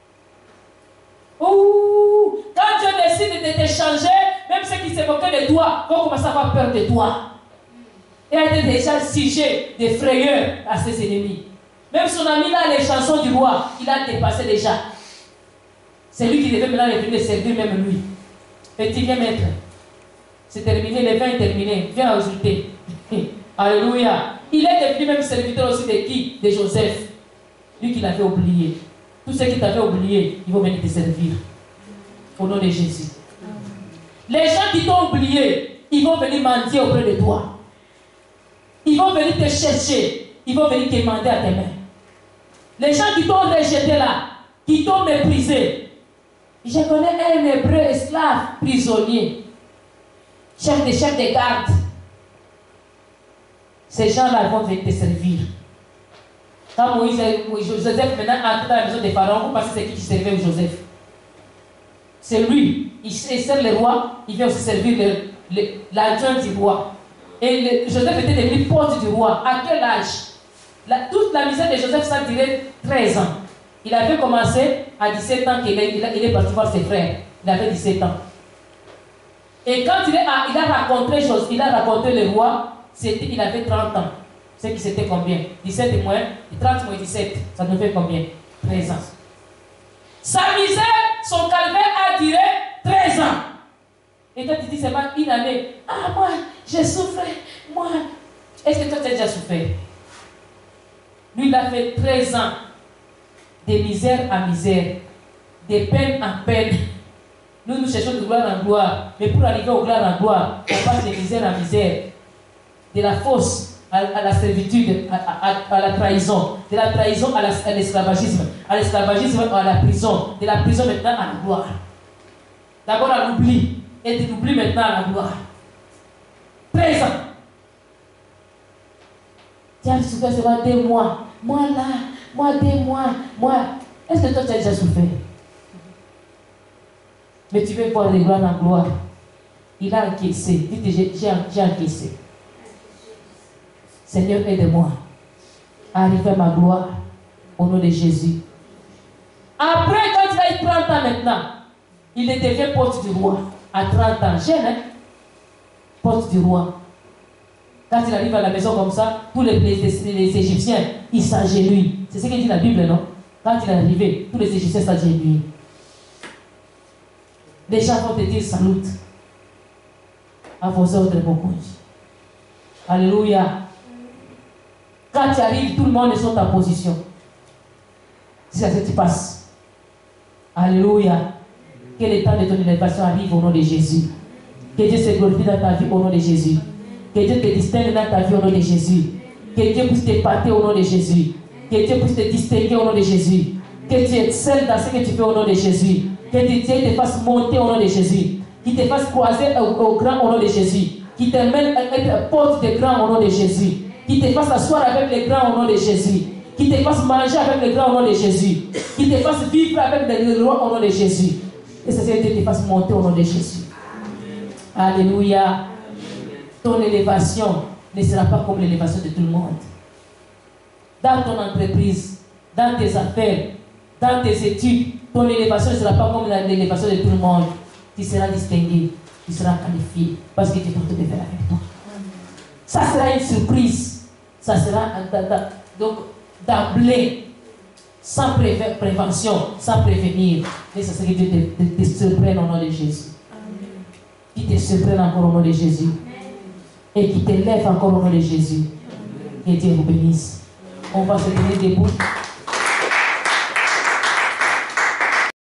Ouh, quand Dieu décide de te changer, même ceux qui se moquaient de toi vont commencer à avoir peur de toi. Il a été déjà sujet de frayeur à ses ennemis. Même son ami là, les chansons du roi, il a dépassé déjà. C'est lui qui devait maintenant venir servir même lui. Petit, viens maître. C'est terminé, le vin est terminé. Viens ajouter. Alléluia. Il est devenu même serviteur aussi de qui? De Joseph. Lui qui l'avait oublié. Tous ceux qui t'avaient oublié, ils vont venir te servir. Au nom de Jésus. Les gens qui t'ont oublié, ils vont venir mendier auprès de toi. Ils vont venir te chercher. Ils vont venir te demander à tes mains. Les gens qui t'ont rejeté là, qui t'ont méprisé. Je connais un hébreu esclave, prisonnier, chef de garde. Ces gens-là vont venir te servir. Quand Joseph maintenant entre dans la maison des pharaons, vous pensez c'est qui servait Joseph? C'est lui. Il sert le roi, il vient aussi servir l'adjoint du roi. Et Joseph était devenu porte du roi. À quel âge? Toute la misère de Joseph, ça dirait 13 ans. Il avait commencé à 17 ans qu'il est parti voir ses frères. Il avait 17 ans. Et quand il a rencontré le roi, il avait 30 ans. C'est qui c'était combien? 17 moins, 30 moins 17, ça nous fait combien? 13 ans. Sa misère, son calvaire a duré 13 ans. Et quand tu dis seulement une année, ah moi, j'ai souffert, moi. Est-ce que toi tu as déjà souffert? Lui, il a fait 13 ans de misère à misère, de peine en peine. Nous cherchons de gloire en gloire, mais pour arriver au gloire en gloire, on passe de misère en misère, de la fausse à la servitude, à la trahison, de la trahison à l'esclavagisme, à l'esclavagisme à la prison, de la prison maintenant à la gloire. D'abord à l'oubli, et de l'oubli maintenant à la gloire. 13 ans. Tu as souffert seulement 2 mois. Moi là, moi 2 mois, moi. Est-ce que toi tu as déjà souffert? Mais tu veux voir de gloire en gloire. Il a encaissé. Dites, j'ai encaissé. Seigneur, aide-moi à arriver à ma gloire au nom de Jésus. Après, quand il a eu 30 ans maintenant, il devient porte du roi. À 30 ans, jeune, hein? Porte du roi. Quand il arrive à la maison comme ça, tous les Égyptiens, ils s'agenouillent. C'est ce que dit la Bible, non? Quand il est arrivé, tous les Égyptiens s'agenouillent. Les gens vont te dire salut à vos ordres, mon conge. Alléluia. Quand tu arrives, tout le monde est sur ta position. C'est ça que tu passes. Alléluia. Que le temps de ton élévation arrive au nom de Jésus. Que Dieu se glorifie dans ta vie au nom de Jésus. Que Dieu te distingue dans ta vie au nom de Jésus. Que Dieu puisse t'épater au nom de Jésus. Que Dieu puisse te distinguer au nom de Jésus. Que tu excelles dans ce que tu fais au nom de Jésus. Que Dieu te fasse monter au nom de Jésus. Qu'il te fasse croiser au grand au nom de Jésus. Qu'il te mène à être porte des grands au nom de Jésus. Qu'il te fasse asseoir avec les grands au nom de Jésus. Qu'il te fasse manger avec les grands au nom de Jésus. Qu'il te fasse vivre avec les rois au nom de Jésus. Et c'est ce que Dieu te fasse monter au nom de Jésus. Alléluia. Ton élévation ne sera pas comme l'élévation de tout le monde. Dans ton entreprise, dans tes affaires, dans tes études, ton élévation ne sera pas comme l'élévation de tout le monde. Tu seras distingué, tu seras qualifié parce que Dieu est en train de faire avec toi. Ça sera une surprise. Ça sera donc d'emblée, sans prévention, sans prévenir. Et c'est ce que Dieu te surprenne au nom de Jésus. Qui te surprenne encore au nom de Jésus. Et qui t'élève encore au nom de Jésus. Que Dieu vous bénisse. On va se tenir debout.